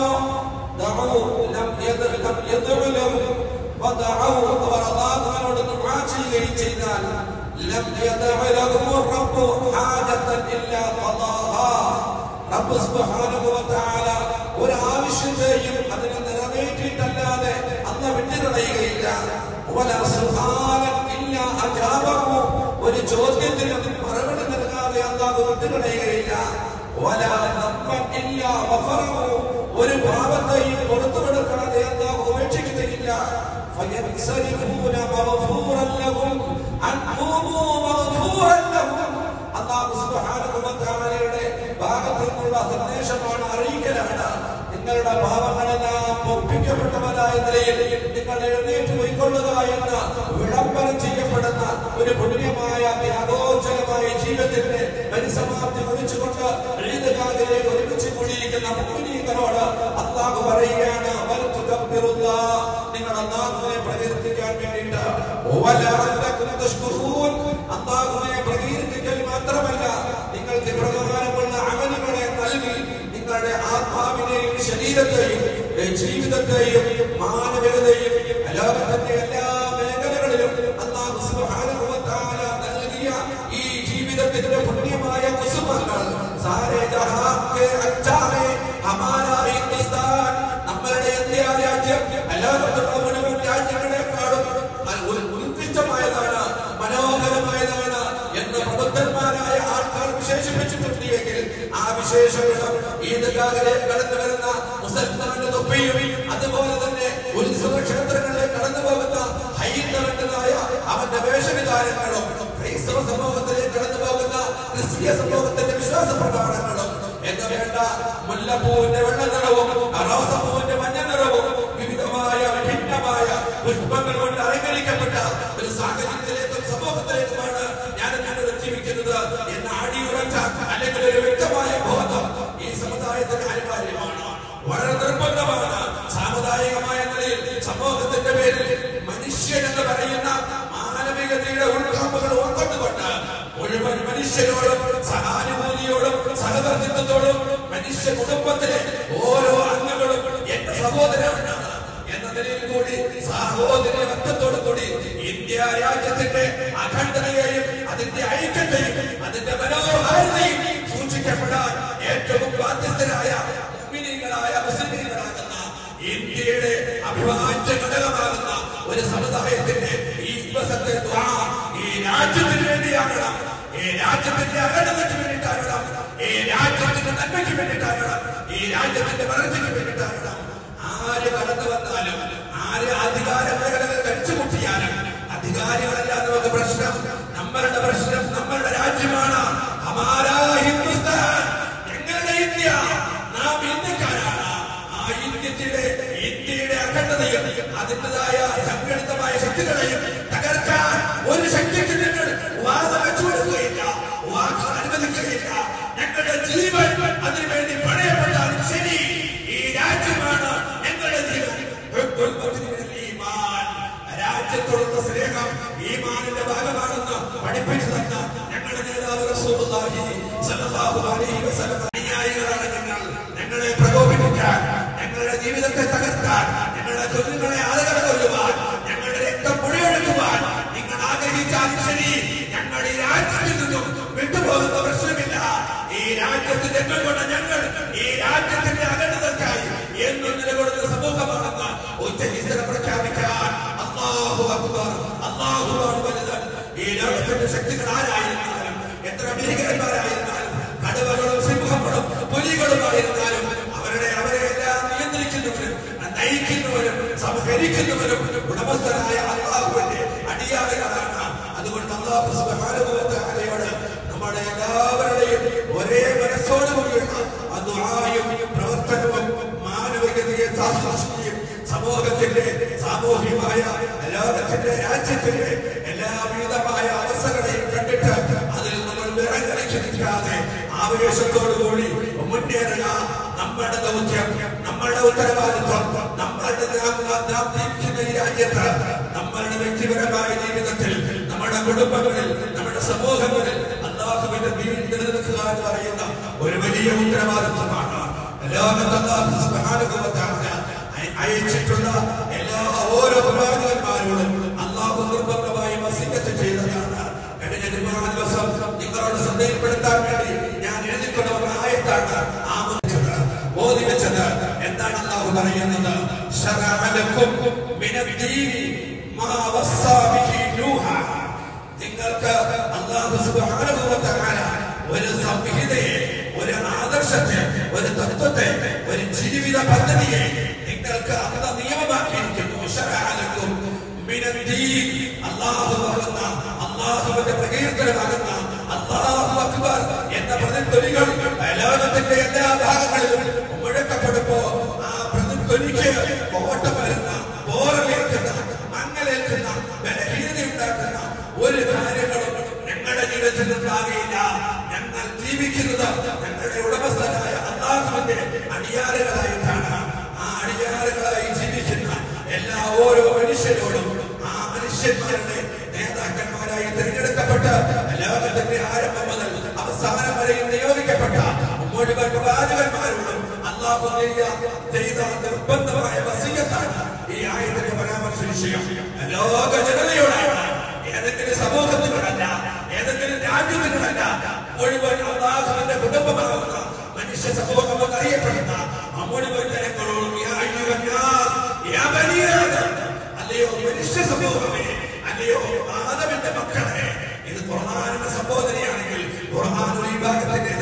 അവർ അല്ലാഹുവിനോട് ദുആ ചെയ്യുകയും ചെയ്താൽ ലം യദഅ ലഹും റബ്ബു ഹാജതൻ ഇല്ലാ ഖദാഹാ, റബ്ബ് സുബ്ഹാനഹു വ തആല ഒരു ആവശ്യത്തെയും അതിനെ നിറവേറ്റിയിട്ടല്ലാതെ അന്ന് വിട്ടുകളയുകയില്ല. ഒരു ചോദ്യത്തിനും മറുപടി നൽകാതെ അല്ലാഹു വിട്ടുകളയുകയില്ല. ഒരു പാപത്തെയും പുറത്തു കൊടുക്കാതെ അല്ലാഹു ഉപേക്ഷിക്കുകയില്ല. അല്ലാഹു സുബ്ഹാനഹു വ തആലയുടെ ഭാഗത്തു നിന്നുള്ള സന്ദേശമാണ്, അറിയിക്കലാണ്. നിങ്ങളുടെ പാപങ്ങളെല്ലാം പൊപ്പിക്കപ്പെട്ടവരായ നിലയിൽ നിങ്ങൾ എഴുന്നേറ്റ് പോയിക്കൊള്ളുക എന്ന് വിളംബരം ചെയ്യപ്പെടുന്ന ഒരു പുണ്യമായ ത്യാഗോജ്ജലമായ ജീവിതത്തിന്റെ പരിസമാപ്തി കുറിച്ചുകൊണ്ട് ഈദ്ഗാഹിലേക്ക് ഒരുമിച്ച് കൂടിയിരിക്കുന്ന മുഅ്മിനീങ്ങളോട് അല്ലാഹു പറയുകയാണ്, നിങ്ങൾ അല്ലാഹുവിനെ പ്രകീർത്തിക്കാൻ വേണ്ടിയിട്ട്, അല്ലാഹുവിനെ പ്രകീർത്തിക്കൽ മാത്രമല്ല നിങ്ങൾക്ക് പ്രകാരമുള്ള അമലുകളെ നൽകി നിങ്ങളുടെ ആത്മാവിനെയും ശരീരത്തെയും ജീവിതത്തെയും മാനവികതയും ലോകത്തിന്റെ എല്ലാ മേഖലകളിലും അല്ലാഹു സുബ്ഹാനഹു വ തആല നൽകിയ ഈ ജീവിതത്തിന്റെ പുണ്യമായ കുസുമങ്ങൾ സാരേ ജഹാൻ കെ അച്ഛാ ഹേ ഹമാരാ ഹിന്ദുസ്ഥാൻ, നമ്മളുടെ പഠിപ്പിച്ചിട്ടുണ്ട് എങ്കിൽ ആ വിശേഷങ്ങളും ഈദ്ഗാഹിലേക്ക് കടന്നു വരുന്ന മുസൽമാന്റെ തൊപ്പിയും അതുപോലെ തന്നെ ഉത്സവ ക്ഷേത്രങ്ങളിലേക്ക് കടന്നു പോകുന്ന ഹൈന്ദവന്റേതായ അവന്റെ വേഷവിധാനങ്ങളും ക്രൈസ്തവ സമൂഹത്തിലേക്ക് കടന്നു പോകുന്ന ക്രിസ്തീയ സമൂഹത്തിന്റെ വിശ്വാസ പ്രമാണങ്ങളും എന്ന് വേണ്ട മുല്ലപ്പൂവിന്റെ വെള്ള നിറവും റോസപ്പൂവിന്റെ മഞ്ഞ നിറവും വിവിധമായ ഭിന്നമായ പുഷ്പങ്ങൾ കൊണ്ട് അലങ്കരിക്കപ്പെട്ട ഒരു സാഹചര്യത്തിലേക്കും സമൂഹത്തിലേക്കുമാണ് ഞാൻ ജീവിക്കുന്നത് എന്ന് അടിയുറച്ച അല്ലെങ്കിൽ ഒരു വ്യക്തമായ ബോധം ഈ സമുദായത്തിന് അനിവാര്യമാണ്, വളരെ നിർബന്ധമാണ്. സാമുദായികമായ നിലയിൽ സമൂഹത്തിന്റെ പേരിൽ മനുഷ്യൻ എന്ന് പറയുന്ന മാനവികതയുടെ ഉൾക്കാമ്പുകൾ ഉൾക്കൊണ്ടുകൊണ്ട് മുഴുവൻ മനുഷ്യരോടും സഹാനുഭൂതിയോടും സഹവർത്തിത്വത്തോടും മനുഷ്യ കുടുംബത്തിലെ ഓരോ അംഗങ്ങളും എന്റെ സഹോദരനാണ് എന്ന നിലയിൽ കൂടി സഹോദരത്വത്തോടു കൂടി ഇന്ത്യ രാജ്യത്തിന്റെ അഖണ്ഡതയെയും അതിന്റെ ഐക്യത്തെയും അതിന്റെ മനോഹാരിതയും സൂക്ഷിക്കപ്പെടാൻ ഏറ്റവും ബാധ്യസ്ഥരായ മുസ്ലിമീങ്ങളാകുന്ന ഇന്ത്യയുടെ അഭിവാജ്യ ഘടകമാകുന്ന ഒരു സമുദായത്തിന്റെ ഈ ദിവസത്തെ ഈ രാജ്യത്തിന് വേണ്ടിയാകണം, ഈ രാജ്യത്തിന്റെ അഖണ്ഡതയ്ക്ക് വേണ്ടിയിട്ടാകണം, ഈ രാജ്യത്തിന്റെ നന്മയ്ക്ക് വേണ്ടിയിട്ടാകണം, ഈ രാജ്യത്തിന്റെ വളർച്ചയ്ക്ക് വേണ്ടിയിട്ടാകണം. ആര് കടന്നു വന്നാലും ആര് അധികാര മേഖലകൾ കഴിച്ചുമുട്ടിയാലും അധികാരികളല്ല നമുക്ക് പ്രശ്നം. നമ്മളുടെ പ്രശ്നം നമ്മളുടെ രാജ്യമാണ്. ഹമാരാ ഹിന്ദുസ്ഥാൻ, ഞങ്ങളുടെ ഇന്ത്യ, നാം ഇന്ത്യക്കാരാണ്. ആ ഇന്ത്യയുടെ അഖണ്ഡതയും അതിൻ്റെതായ സംഘടിതമായ ശക്തികളെയും തകർക്കാൻ ഒരു ശക്തിക്ക് ഞങ്ങൾ വാദം വെച്ചുകൊടുക്കുകയില്ല, വാക്ക് അനുവദിക്കുകയില്ല. ഞങ്ങളുടെ ജീവൻ അതിനുവേണ്ടി പണയപ്പെട്ടാലും ശരി, ഈ രാജ്യമാണ് ഞങ്ങളുടെ ജീവൻ. രാജ്യത്തോടുള്ള സ്നേഹം ഈമാനിന്റെ ഭാഗമാണെന്ന് പഠിപ്പിച്ചു തന്ന ഞങ്ങളുടെ നേതാവ് റസൂലുള്ളാഹി സ്വല്ലല്ലാഹു അലൈഹി വസല്ലം അനുയായികളാണ് ഞങ്ങൾ. ഞങ്ങളെ പ്രകോപിപ്പിക്കാൻ, ഞങ്ങളുടെ ജീവിതത്തെ തകർക്കാൻ, ഞങ്ങളുടെ കുഞ്ഞുങ്ങളെ ആളുകളെ കൊല്ലുവാൻ, ഞങ്ങളുടെ രക്തം മുഴുവെടുക്കുവാൻ നിങ്ങൾ ആഗ്രഹിച്ചാലും ശരി, ഞങ്ങൾ ഈ രാജ്യത്തിൽ നിന്നും വിട്ടുപോകുന്ന പ്രശ്നമില്ല. ഈ രാജ്യത്ത് ജന്മം കൊണ്ട ഞങ്ങൾ ഈ രാജ്യത്തിന്റെ അഖണ്ഡതയ്ക്കായി എന്നും നിലകൊള്ളുന്ന സമൂഹമാണെന്ന് ഉച്ചഹിസ്തര പ്രഖ്യാപിക്കാൻ അല്ലാഹു അക്ബർ, അല്ലാഹുവാണ് വലുത്. ഈ ലോകത്തിന്റെ ശക്തികൾ ആരായിരുന്നാലും, എത്ര ഭീകരന്മാരായിരുന്നാലും, കടുവകളും സിംഹങ്ങളും പുലികളുമായിരുന്നാലും അവരെല്ലാം നിയന്ത്രിക്കുന്നവരും നയിക്കുന്നവരും സംഹരിക്കുന്നവരും ഉടമസ്ഥനായ അല്ലാഹുവിന്റെ അടിയാളുകളാണ്. അതുകൊണ്ട് അല്ലാഹു സുബ്ഹാനഹു വ തആലയോട് നമ്മുടെ എല്ലാവരുടെയും ഒരേ മനസ്സോടുകൂടിയുള്ള ദുആയും പ്രവർത്തനവും മാനവികതയെ സാക്ഷാത്കരിക്കുകയും സമൂഹത്തിന്റെ സാമൂഹികമായ ലോകത്തിന്റെ രാജ്യത്തിന്റെ എല്ലാവിധമായ അവസ്ഥകളെയും കണ്ടിട്ട് അതിൽ നമ്മൾ വിറങ്ങലിച്ചു നിൽക്കാതെ ആവേശത്തോടുകൂടി മുന്നേറുക. നമ്മുടെ ദൗത്യം, നമ്മളുടെ ഉത്തരവാദിത്വം, നമ്മളുടെ നാം ജീവിക്കുന്ന ഈ രാജ്യത്ത്, നമ്മളുടെ വ്യക്തിപരമായ ജീവിതത്തിൽ, നമ്മുടെ കുടുംബങ്ങളിൽ, നമ്മുടെ സമൂഹങ്ങളിൽ അല്ലാഹുവിന്റെ ദീൻ നിലനിൽക്കുക എന്ന് പറയുന്ന ഒരു വലിയ ഉത്തരവാദിത്വമാണ്. ലോകത്ത് അല്ലാഹു സുബ്ഹാനഹു വ തആല അയച്ചിട്ടുള്ള ഓരോ പ്രവാചകന്മാരോടും അല്ലാഹു നിർബന്ധമായി വസിയ്യത്ത് ചെയ്തതാണ്. കഴിഞ്ഞ ഒരുപാട് ദിവസം നിങ്ങളോട് ശ്രദ്ധയിൽപ്പെടുത്താൻ വേണ്ടി ഞാൻ എഴുതിക്കൊണ്ടുവന്ന ആയത്താണ് ഓതി വെച്ചത്. എന്താണ് അല്ലാഹു പറയുന്നത്? ശറഅ ലക്കും മിനദ്ദീനി മാ വസ്സാ ബിഹി നൂഹ. നിങ്ങൾക്ക് അല്ലാഹു സുബ്ഹാനഹു വ തആല ഒരു സംഹിതയെ, ഒരു ആദർശത്തെ, ഒരു തത്വത്തെ, ഒരു ജീവിത പദ്ധതിയെ നിങ്ങൾക്ക് അന്ന് നിയമമാക്കിയിരിക്കുന്നു. ശറഅ ലക്കും മിനദ്ദീൻ, അല്ലാഹുവാകുന്ന അല്ലാഹുവിന്റെ പ്രകീർത്തനമാകുന്ന അല്ലാഹു അക്ബർ എന്ന പ്രതിധ്വനികൾ ലോകത്തിന്റെ എല്ലാ ഭാഗങ്ങളിലും മുഴക്കപ്പെടുമ്പോ ആ പ്രതിധ്വനിക്ക് കോട്ടം വരുന്ന, പോറലേൽക്കുന്ന, മങ്ങലേൽക്കുന്ന, ബലഹീനതയുണ്ടാക്കുന്ന ഒരു കാര്യങ്ങളും ഞങ്ങളുടെ ജീവിതത്തിൽ ഉണ്ടാകുകയില്ല. ഞങ്ങൾ ജീവിക്കുന്നത് ഞങ്ങളുടെ ഉടമസ്ഥനായ അല്ലാഹുവിന്റെ അടിയാറുകളായിട്ടാണ്. ആ അടിയാറുകളായി ജീവിക്കുന്ന എല്ലാ ഓരോ മനുഷ്യരോടും ആ മനുഷ്യന്മാരുടെ നേതാക്കന്മാരായി തിരഞ്ഞെടുക്കപ്പെട്ട ലോകത്തിന്റെ ആരംഭം മുതൽ അവസാനം വരെയും നിയോഗിക്കപ്പെട്ട മുഴുവൻ പ്രവാചകന്മാരോടും അല്ലാഹു ചെയ്ത നിർബന്ധമായ വസിയ്യത്താണ് ഈ ആയത്തിന്റെ പരാമർശ വിഷയം. ലോക ജനതയോടാണ്, ഏതെങ്കിലും സമൂഹത്തിനോടല്ല, ഏതെങ്കിലും രാജ്യത്തിനോടല്ല, മുഴുവൻ അല്ലാഹുവിന്റെ കുടുംബമാകുന്ന മനുഷ്യ സമൂഹം എന്നറിയപ്പെടുന്ന മുഴുവൻ ജനങ്ങളോടും അല്ലയോ മനുഷ്യ സമൂഹമേ, അല്ലയോ ആദമിന്റെ മക്കളെ. ഇത് ഖുർആനിന്റെ സംബോധനയാണെങ്കിൽ ഖുർആൻ ഒരു വിഭാഗത്തിന്റെ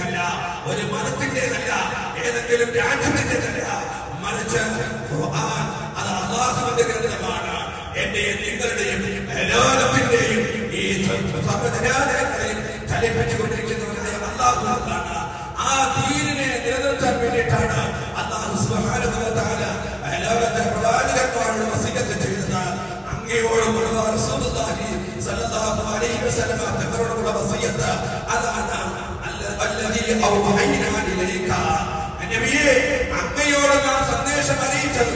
ഒരു മതത്തിന്റേതല്ല, ഏതെങ്കിലും രാജ്യത്തിന്റേതല്ല, മറിച്ച് ഖുർആൻ അത് അല്ലാഹുവിന്റെ ഗ്രന്ഥമാണ്. എന്റെയും നിങ്ങളുടെയും ലോകത്തിന്റെയും ഈ സർവ്വജനാലയങ്ങളെയും ചലിപ്പിച്ചുകൊണ്ടിരിക്കുന്നവരായ അല്ലാഹുവാണ്. ആ ദീനിനെ നിലനിർത്താൻ വേണ്ടിയിട്ടാണ് അല്ലാഹു സുബ്ഹാനഹു വ തആല ലോകത്തെ പ്രവാചകന്മാരോട് വസിയത്ത് ചെയ്തത്. അങ്ങയോടുള്ള റസൂലുള്ളാഹി സ്വല്ലല്ലാഹു അലൈഹി വസല്ലം തങ്ങളോടുള്ള വസിയത്ത് അതാണ് അല്ലദീ ഔഹൈനാ ഇലൈക. നബിയേ, അങ്ങയോട് നാം സന്ദേശം അറിയിച്ചത്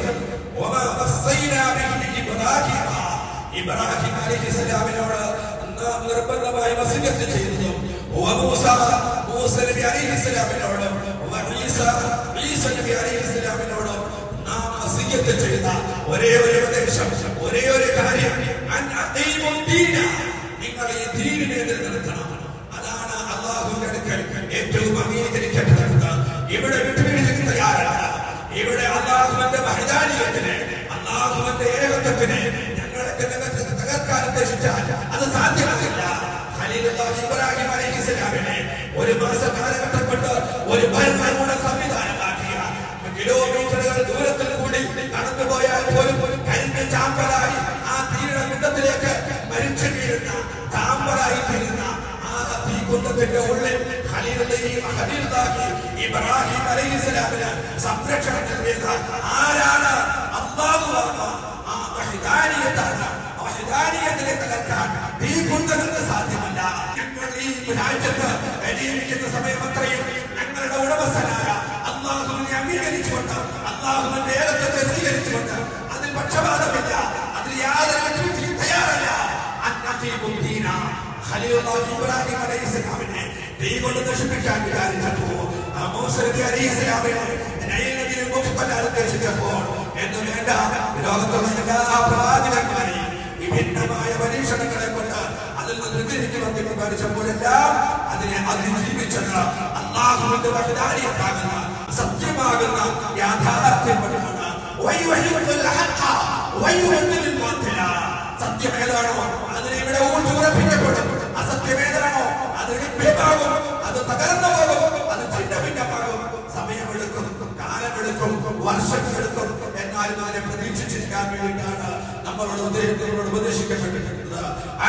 ഇബ്രാഹിം അലൈഹിസ്സലാമിനോട് നാം നിർബന്ധമായി വസിയത്ത് ചെയ്തതും മൂസ നബി അലൈഹിസ്സലാമിനോടും ഈസ നബി അലൈഹിസ്സലാമിനോടും നാം വസിയത്ത് ചെയ്ത ഒരേ ഒരു ഉപദേശം, ഒരേ ഒരു കാര്യം, നിങ്ങൾ ഈ ദീനിനെ നിലനിർത്തണം. അതാണ് അല്ലാഹുവിന്റെ അടുക്കൽ ഏറ്റവും അംഗീകരിക്കപ്പെട്ടത്. ഇവിടെ വിട്ടുവീഴ്ചയ്ക്ക് തയ്യാറല്ല. ഇവിടെ അല്ലാഹുവിന്റെ വഹദാനിയത്തിനെ, അല്ലാഹുവിന്റെ ഏകത്വത്തിനെ ഞങ്ങൾക്ക് തകർക്കാൻ ഉദ്ദേശിച്ചാൽ അത് സാധ്യമാകില്ല. ഖലീലുല്ലാഹി ഇബ്രാഹിം അലൈഹിസ്സലാമിനെ ഒരു മാസ കാലഘട്ടം കൊണ്ട് ഒരു ഭരണകൂട സംവിധാനമാക്കിയ, കിലോമീറ്ററുകൾ ദൂരത്തിൽ കൂടി കടന്നുപോയാൽ പോലും കരിഞ്ഞ ചാമ്പലായി ആ തീയുടെ കുണ്ടത്തിലേക്ക് മരിച്ചു വീഴുന്ന, ചാമ്പലായി തീരുന്ന ആ തീകുണ്ടത്തിന്റെ ഉള്ളിൽ ഖലീലുല്ലാഹി ഇബ്രാഹിം അലൈഹിസ്സലാമിന് സംരക്ഷണം നൽകിയ ആരാണ്? അല്ലാഹുവാണ്. ആ വഹദാനിയത്താണ്. വഹദാനിയത്തിനെ തകർക്കാൻ ഈ കുണ്ടങ്ങൾക്ക് സാധ്യമല്ല. ഞങ്ങൾ ഈ രാജ്യത്ത് ജീവിക്കുന്ന സമയം അത്രയും ഞങ്ങളുടെ ഉടമസ്ഥനായ അല്ലാഹുവിനെ അംഗീകരിച്ചുകൊണ്ട്, അല്ലാഹുവിന്റെ ഏകത്വത്തെ സ്വീകരിച്ചുകൊണ്ട്, അതിൽ പക്ഷപാതമില്ല, അതിൽ യാതൊരു വിട്ടുവീഴ്ചയ്ക്കും തയ്യാറല്ല. ഖലീലുല്ലാഹി ഇബ്രാഹിം അലൈഹിസ്സലാമിനെ തീ കൊണ്ട് നശിപ്പിക്കാൻ വിചാരിച്ചപ്പോൾ, മൂസ നബി അലൈഹിസ്സലാമിനെ നൈൽ നദിയിൽ മുക്കിക്കൊല്ലാൻ ഉദ്ദേശിച്ചപ്പോൾ, എന്ന് വേണ്ട ലോകത്തുള്ള എല്ലാ പ്രവാചകന്മാരെയും വിഭിന്നമായ പരീക്ഷണങ്ങളെ കൊണ്ട് അതിൽ നിന്ന് തിരിച്ചുവന്ന് പരിചയപ്പോഴെല്ലാം അതിനെ അതിജീവിച്ചത് അല്ലാഹുവിന്റെ വഹദാനിയത്താകുന്ന, സത്യമാകുന്ന യാഥാർത്ഥ്യമാണ്. സത്യമേതാണോ അതിനെ ഇവിടെ ഊർജ്ജുറപ്പിക്കപ്പെടും. അസത്യമേതാണോ അത് ലഭ്യമാകും, അത് തകർന്നു പോകും, അത് ചിന്ന ഭിന്നമാകും. സമയമെടുക്കും, കാലമെടുക്കും, വർഷങ്ങളെടുക്കും. എന്നാലും അതിനെ പ്രതീക്ഷിച്ചിരിക്കാൻ വേണ്ടിയിട്ടാണ് നമ്മളോട് ഉപദേശിക്കപ്പെട്ടിട്ടുള്ളത്.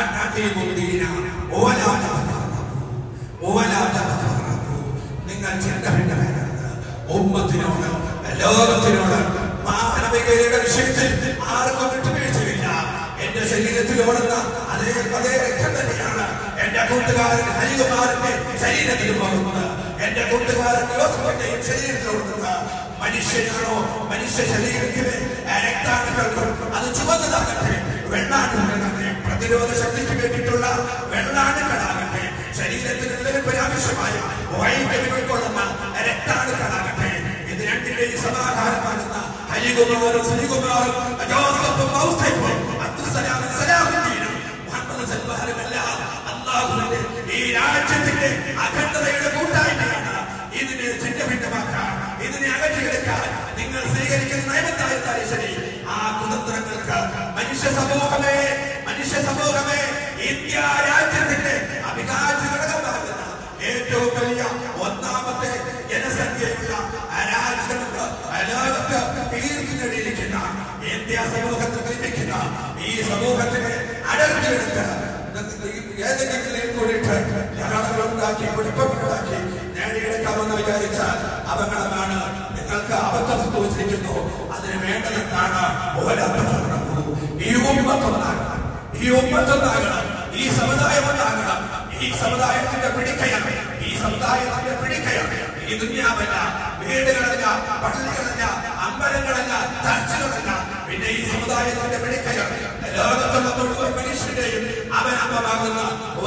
നിങ്ങൾ ചിന്ന ഭിന്നമാകരുത്. ഉമ്മത്തിനോട്, ലോകത്തിനോട്, മാനവികതയുടെ വിഷയത്തിൽ ആർക്കും വിട്ടുവീഴ്ചയില്ല. എന്റെ ശരീരത്തിലോടുന്ന അതേ രക്തം തന്നെയാണ് എന്റെ കൂട്ടുകാരൻ ഹരികുമാരന്റെ ശരീരത്തിൽ പോകുന്നത്. എന്റെ കൂട്ടുകാരൻ യോസഫിന്റെയും ശരീരത്തിലോടുന്നത്. മനുഷ്യനാണോ, മനുഷ്യ ശരീരത്തിലെ രക്താണുക്കൾക്കും അത് ചുവന്നതാകട്ടെ, വെള്ളാണുകളാകട്ടെ, പ്രതിരോധ ശക്തിക്ക് വേണ്ടിയിട്ടുള്ള വെള്ളാണുക്കളാകട്ടെ, ശരീരത്തിന് നിലനിൽപ്പിന് ആവശ്യമായ വൈദ്യുതി ഉൾക്കൊള്ളുന്ന രക്താണുക്കളാകട്ടെ, ഇത് രണ്ടിന്റെയും സമാധാനമാകുന്ന ഹരികുമാറും ശ്രീകുമാറും ജോസഫും ഔസൈഫും അബ്ദുസ്സലാമും സലാഹുദ്ദീനും മുഹമ്മദ് സൽമാനുമെല്ലാം അല്ലാഹുവിന്റെ ഈ രാജ്യത്തിന്റെ അഖണ്ഡതയുടെ കൂട്ടായ്മയാണ്. ഇതിനെ ചിഹ്നഭിന്നമാക്കാൻ, ഇതിനെ അകറ്റിയെടുക്കാൻ നിങ്ങൾ സ്വീകരിക്കുന്ന നയമെന്തായിരുന്നാലും ശരി, ആ കുതന്ത്രങ്ങൾക്ക് മനുഷ്യ സമൂഹമേ ഇന്ത്യ രാജ്യത്തിന്റെ അവിഭാജ്യ ഘടകമാകുന്ന ഏറ്റവും വലിയ ഒന്നാമത്തെ ജനസംഖ്യയുള്ള രാജ്യത്ത് ലോകത്ത് തീർത്തിരിക്കുന്ന ഇന്ത്യ സമൂഹത്തിൽ നിർമ്മിക്കുന്ന ഈ സമൂഹത്തിന് അടർത്തിയെടുത്ത് ഏതെങ്കിലും കൂടിയിട്ട് ലഹളകളുണ്ടാക്കി, കുഴപ്പങ്ങളുണ്ടാക്കി നേടിയെടുക്കാമെന്ന് വിചാരിച്ചാൽ അപകടമാണ്. നിങ്ങൾക്ക് അബദ്ധം സംഭവിച്ചിരിക്കുന്നു. അതിന് വേണ്ടതെന്താണ്? ഈ ഉമ്മത്തൊന്നാകണം, ഈ ഉമ്മത്തൊന്നാകണം, ഈ സമുദായം ഒന്നാകണം. ഈ സമുദായത്തിന്റെ പിടിക്കയാണ്, ഈ സമുദായത്തിന്റെ പിടിക്കയാണ് ഈ ദുനിയാവല്ല, വീടുകളല്ല, പള്ളികളല്ല, അമ്പലങ്ങളല്ല, ചർച്ചകളല്ല. പിന്നെ ഈ സമുദായത്തിന്റെ പിടിക്കയാണ് ലോകത്തുള്ള മുഴുവൻ മനുഷ്യന്റെയും അവനമ്പമാകുന്ന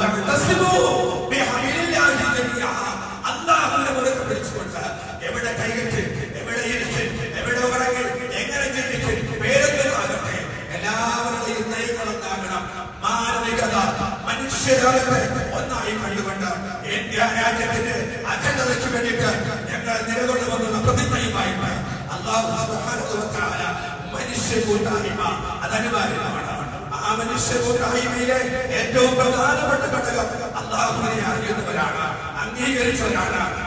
അല്ലാഹുവിനെ മുറുകെ പിടിച്ചുകൊണ്ട് എവിടെ കൈകെട്ട്, എവിടെ ഇരിക്കും, എവിടെ ഉറങ്ങി, എങ്ങനെ ജീവിക്കും, പേരെന്തുമാകട്ടെ, എല്ലാവരുടെയും നയങ്ങളൊന്നാകണം. മാനവികത, മനുഷ്യരാകട്ടെ ഒന്നായി കണ്ടുകൊണ്ട് ഇന്ത്യ രാജ്യത്തിന്റെ അഖണ്ഡതയ്ക്ക് വേണ്ടിയിട്ട് ഞങ്ങൾ നിലകൊള്ളുമെന്നുള്ള പ്രതിജ്ഞയുമായി അല്ലാഹു സുബ്ഹാനഹു വ തആല മനുഷ്യ കൂട്ടായ്മ അത് അനിവാര്യമാണ്. ആ മനുഷ്യ കൂട്ടായ്മയിലെ ഏറ്റവും പ്രധാനപ്പെട്ട ഘടകം അല്ലാഹുവിനെ അറിയുന്നവരാണ്, അംഗീകരിച്ചവരാണ്,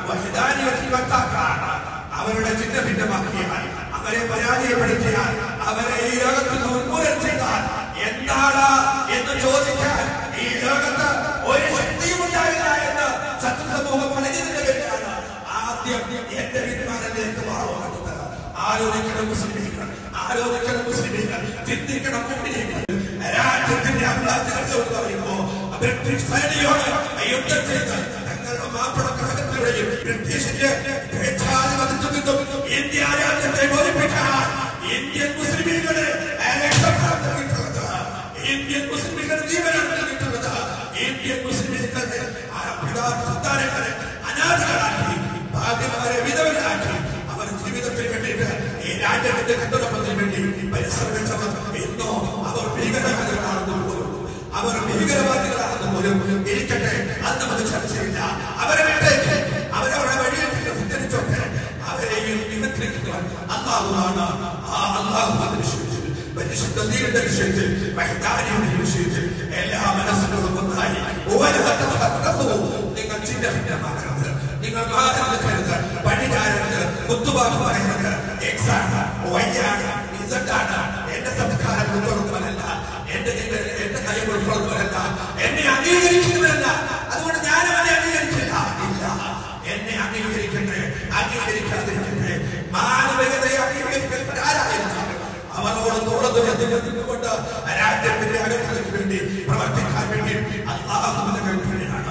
അവരുടെ ചിഹ്ന ഭിന്നമാക്കിയാൽ, അവരെ പരാജയപ്പെടുത്തിയാൽ, അവരെ ഈ ലോകത്ത് നിന്ന് ഉന്മൂലനം ചെയ്താൽ എന്താണ് എന്ന് ചോദിക്കാൻ ഈ ലോകത്ത് ഒരു ശക്തിയും ഉണ്ടാവില്ല എന്ന് ശത്രു സമൂഹം പറഞ്ഞതിന്റെ പേരിലാണ് ആദ്യം എന്റെ തീരുമാനത്തിലേക്ക് മാറുന്നത്. ആലോചിക്കണം മുസ്ലിമീങ്ങൾ, ആലോചിക്കണം മുസ്ലിമീങ്ങൾ, ചിന്തിക്കണം മുസ്ലിമീങ്ങൾ. രാജ്യത്തിന്റെ അഭിലാഷങ്ങൾ പറയുമ്പോ ബ്രിട്ടീഷ് സേനയോട് യുദ്ധം ചെയ്ത് തങ്ങളുടെ മാപ്പിളക്കഴകത്തിലൂടെയും ബ്രിട്ടീഷിന്റെ സ്വേച്ഛാധിപത്യത്തിൽ നിന്നും ഇന്ത്യ രാജ്യത്തെ മോചിപ്പിക്കാൻ ഇന്ത്യൻ മുസ്ലിമീങ്ങളെ രക്ഷപ്പെടാൻ ഇന്ത്യൻ മുസ്ലിമീങ്ങളുടെ ജീവനാണ് നൽകിയിട്ടുള്ളത്. ഇന്ത്യൻ മുസ്ലിമീങ്ങളുടെ സന്താനങ്ങളെ അനാഥകളാക്കി, ഭാഗ്യമാരെ വിധവരാക്കി, അവർ ജീവിതത്തിന് വേണ്ടിയിട്ട് ഈ രാജ്യത്തിന്റെ കെട്ടുറപ്പത്തിന് വേണ്ടി പരിശ്രമിച്ചവർ ഇന്നോ അവർ ഭീകരവാദികളാണെന്ന് പോലും, അവർ ഭീകരവാദികളാണെന്ന് പോലും ഇരിക്കട്ടെ, അത് നമുക്ക് ചർച്ചയില്ല. അവരെ വിട്ടേക്ക്, അവരവരുടെ വഴിയിൽ സഞ്ചരിച്ചോട്ടെ. അവരെയും നിയന്ത്രിക്കുക അല്ലാഹുവാണ്. ആ അല്ലാഹുവിന്റെ വിഷയത്തിൽ, പരിശുദ്ധ ദീനിന്റെ വിഷയത്തിൽ, വഹ്ദാനിയുടെ വിഷയത്തിൽ എല്ലാ മനസ്സിനോടും ഒന്നായി നിങ്ങൾ ചിന്തമാകരുത്, നിങ്ങൾ മാറരുത്, പണികാരരുത്, കുത്തുവാക്ക് പറയരുത്. എക്സാണ്, വയ്യാണ്, ഇതാണ് എന്റെ സംസ്കാരം ഉൾക്കൊള്ളുന്നവരല്ല, എന്റെ നയം ഉൾക്കൊള്ളുന്നവരല്ല, എന്നെ അംഗീകരിക്കുന്നവരല്ല. അതുകൊണ്ട് ഞാൻ അവരെ അംഗീകരിച്ചില്ല. ഇല്ല, എന്നെ അംഗീകരിക്കട്ടെ, അംഗീകരിക്കാതിരിക്കട്ടെ. മാനവികതയെ അംഗീകരിക്കപ്പെടാരായിരുന്നു അവനോട് തുറന്നുകൊണ്ട് രാജ്യത്തിന്റെ അകലത്തിന് വേണ്ടി പ്രവർത്തിക്കാൻ വേണ്ടി അല്ലാഹുവിന്റെ കൽപ്പനയാണ്.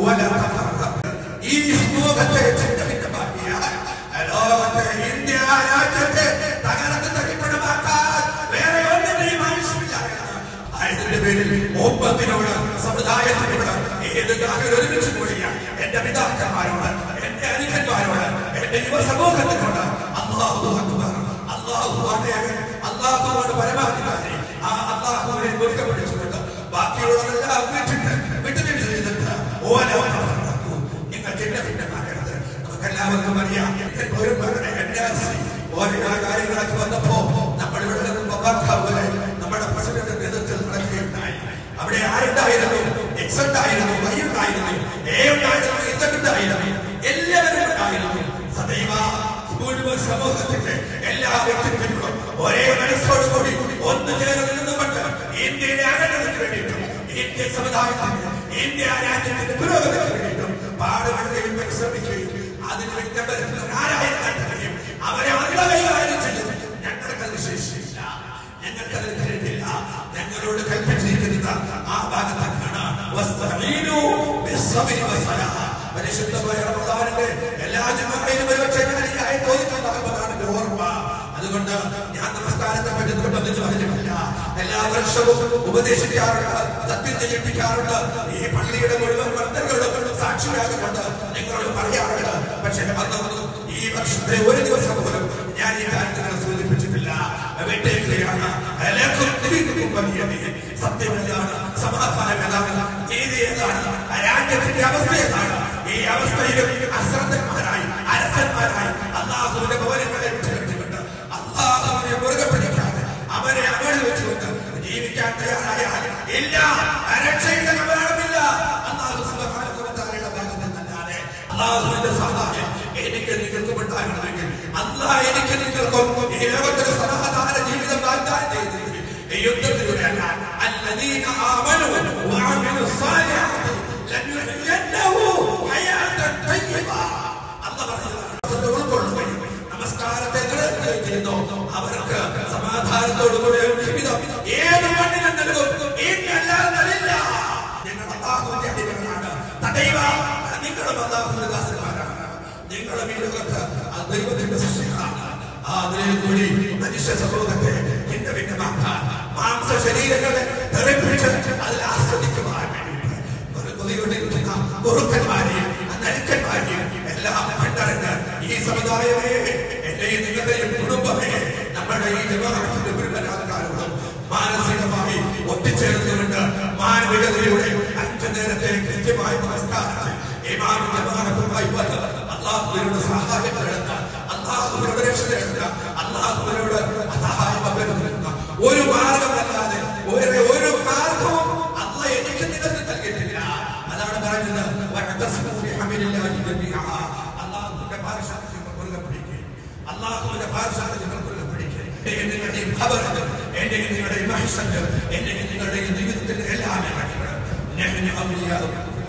ഈ സമൂഹത്തെ ചിന്തഭിന്നമാക്കിയാൽ ലോകത്തെ ഇന്ത്യ രാജ്യത്തെ തകർത്ത് തകിപ്പണമാക്കാൻ വേറെ ഒന്നിന്റെയും ആവശ്യമില്ല എന്ന് അതിന്റെ പേരിൽ ഒമ്പത്തിനോട് സമുദായത്തിനോട് ഏത് കാര്യം ഒരുമിച്ച് കൂടിയാണ് എന്റെ പിതാക്കന്മാരോട്, എന്റെ അനുജന്മാരോട്, എന്റെ യുവ സമൂഹത്തിനോട് അല്ലാഹു അക്ബർ, അല്ലാഹുവാണ്, അല്ലാഹുവാണ് പരമാധികാരി. ആ അല്ലാഹുവിനെ മുറുകെ പിടിച്ചുകൊണ്ട് ബാക്കിയുള്ളവരെല്ലാം വിട്ടുവീഴ്ച ചെയ്തിട്ട് നിങ്ങൾ ചിന്ന ഭിന്നമാകരുത്. നമുക്കെല്ലാവർക്കും അറിയാം, ഒരു ഓരോ കാര്യങ്ങളൊക്കെ വന്നപ്പോ നമ്മൾ ഇവിടെ പോലെ നമ്മുടെ പ്രസിഡന്റ് നേതൃത്വത്തിൽ നടക്കുകയുണ്ടായി. അവിടെ ആരുണ്ടായിരുന്നു? എക്സ് ഉണ്ടായിരുന്നു, വൈ ഉണ്ടായിരുന്നു, എ ഉണ്ടായിരുന്നു, ഇസഡ് ഉണ്ടായിരുന്നു, എല്ലാവരും ഉണ്ടായിരുന്നു. സദൈവ സമൂഹത്തിന്റെ എല്ലാ വ്യക്തിത്വങ്ങളും ഒരേ മനസ്സോടുകൂടി ഒന്നു ചേർന്ന് നിന്നുകൊണ്ട് ഇന്ത്യയുടെ അകലത്തിന് വേണ്ടിയിട്ടും ഇന്ത്യൻ സമുദായത്തിന്, ഇന്ത്യ രാജ്യത്തിന്റെ പുരോഗതിക്ക് വേണ്ടിയിട്ടും പാടുപെടുകയും പരിശ്രമിക്കുകയും അതിന് വ്യക്തപരമായ കണ്ടെത്തുകയും അവരെ അറിയാൻ ചെയ്യും. ഞങ്ങൾക്കത് ശേഷിയില്ല, ഞങ്ങൾക്കത് കഴിയില്ല. ഞങ്ങളോട് കൽപ്പിച്ചിരിക്കുന്നത് ആ ഭാഗത്താണ്. പരിശുദ്ധമായ റമദാനിന്റെ എല്ലാ ജനങ്ങളിലും ഓർമ്മ. അതുകൊണ്ട് ഞാൻ നമസ്കാരത്തെ പറ്റി നിർബന്ധിച്ച് പറഞ്ഞിട്ടില്ല. എല്ലാ വർഷവും ഉപദേശിക്കാറുണ്ട്, സത്യം ചെയ്യിപ്പിക്കാറുണ്ട്. ഈ പള്ളിയുടെ മുഴുവൻ ഭക്തர்களுം സാക്ഷിയാകുന്നുണ്ട്, നിങ്ങളോട് പറയാറുണ്ട്. പക്ഷേ അതൊന്നും ഈ വർഷത്തെ ഒരു ദിവസം പോലും ഞാൻ ഈ കാര്യങ്ങൾ സൂചിപ്പിച്ചിട്ടില്ല. വിട്ടേക്കുകയാണ്. സത്യം ഏതാണ്? സമാധാനം ഏതാണ്? നീതി ഏതാണ്? രാജ്യത്തിന്റെ അവസ്ഥ ഏതാണ്? ഈ അവസ്ഥയിലും അശ്രദ്ധന്മാരായി, അരസന്മാരായി അല്ലാഹുവിന്റെ ഭവനങ്ങളെ വിട്ടുകൊണ്ട് അല്ലാഹുവിനെ മുറുകെ പിടിക്കാതെ അവരെ അകഴി വെച്ചുകൊണ്ട് ജീവിക്കാൻ തയ്യാറായാൽ ഇല്ല, രക്ഷയുടെ കവാടമില്ല. അല്ലാഹു സുബ്ഹാനഹു വ തആലയുടെ ഭാഗത്ത് നിന്നല്ലാതെ അല്ലാഹുവിന്റെ സഹായം എനിക്ക് നിങ്ങൾക്ക് ഉണ്ടാകണമെങ്കിൽ, അല്ലാഹ് എനിക്ക് നിങ്ങൾക്കും ഈ ലോകത്തിലെ സമാധാന ജീവിതം വാഗ്ദാനം ചെയ്തിരിക്കും. യുദ്ധത്തിലൂടെയല്ല. الذين آمنوا وعملوا الصالحات لنحيينهم حياة طيبة. നമസ്കാരത്തെ നിലനിർത്തുന്നു. അവർക്ക് സമാധാനത്തോടുകൂടി ജീവിതം ഏത് മണ്ണിലും നൽകും. ഇന്നല്ലാതല്ല. ഞങ്ങൾ അല്ലാഹുവിന്റെ അടിമകളാണ്. തടയുക, നിങ്ങളും അല്ലാഹുവിന്റെ ദാസന്മാരാണ്. നിങ്ങളുടെ ഈ ലോകത്ത് ദൈവത്തിന്റെ സൃഷ്ടികളാണ്. അതിനെക്കൂടി മനുഷ്യ സമൂഹത്തെ ഭിന്ന ഭിന്നമാക്കാൻ, മാംസ ശരീരങ്ങളെ തെറിപ്പിച്ച് അതിൽ ആസ്വദിക്കുവാൻ വേണ്ടിയിട്ട് ഒരു കൊതികൊണ്ടിരിക്കുന്ന കുറുക്കന്മാരെയും നരുക്കന്മാരെയും എല്ലാം കണ്ടറിഞ്ഞ് ഈ സമുദായമേ, എന്റെയും നിങ്ങളുടെയും കുടുംബമേ, നമ്മുടെ ഈ ജമാഅത്തിന്റെ മുഴുവനാൾക്കാരോടും മാനസികമായി ഒത്തുചേർന്നുകൊണ്ട് മാനവികതയുടെ 5 നേരത്തെ കൃത്യമായ നമസ്കാരത്തിൽ ഇമാമിന്റെ ജമാഅത്തുമായി അല്ലാഹുവിനോട് സഹായം തേടുന്ന, അല്ലാഹുവിനോട് രക്ഷ തേടുന്ന, അല്ലാഹുവിനോട് സഹായം അഭ്യർത്ഥിക്കുന്ന ഒരു മാർഗമല്ലാതെ ഒരു മാർഗവും അല്ലാഹ് എനിക്ക് നിങ്ങൾക്ക് നൽകിയിട്ടില്ല. അതാണ് പറയുന്നത് അല്ലാഹുവിന്റെ ഭാഷയിൽ നിങ്ങൾക്കൊന്ന് പിടിക്കുക. എന്റെയും നിങ്ങളുടെയും ഖബറുകൾ, എന്റെയും നിങ്ങളുടെയും മഹ്ശർ, എന്റെയും നിങ്ങളുടെയും ജീവിതത്തിന്റെ എല്ലാ മേഖലകളും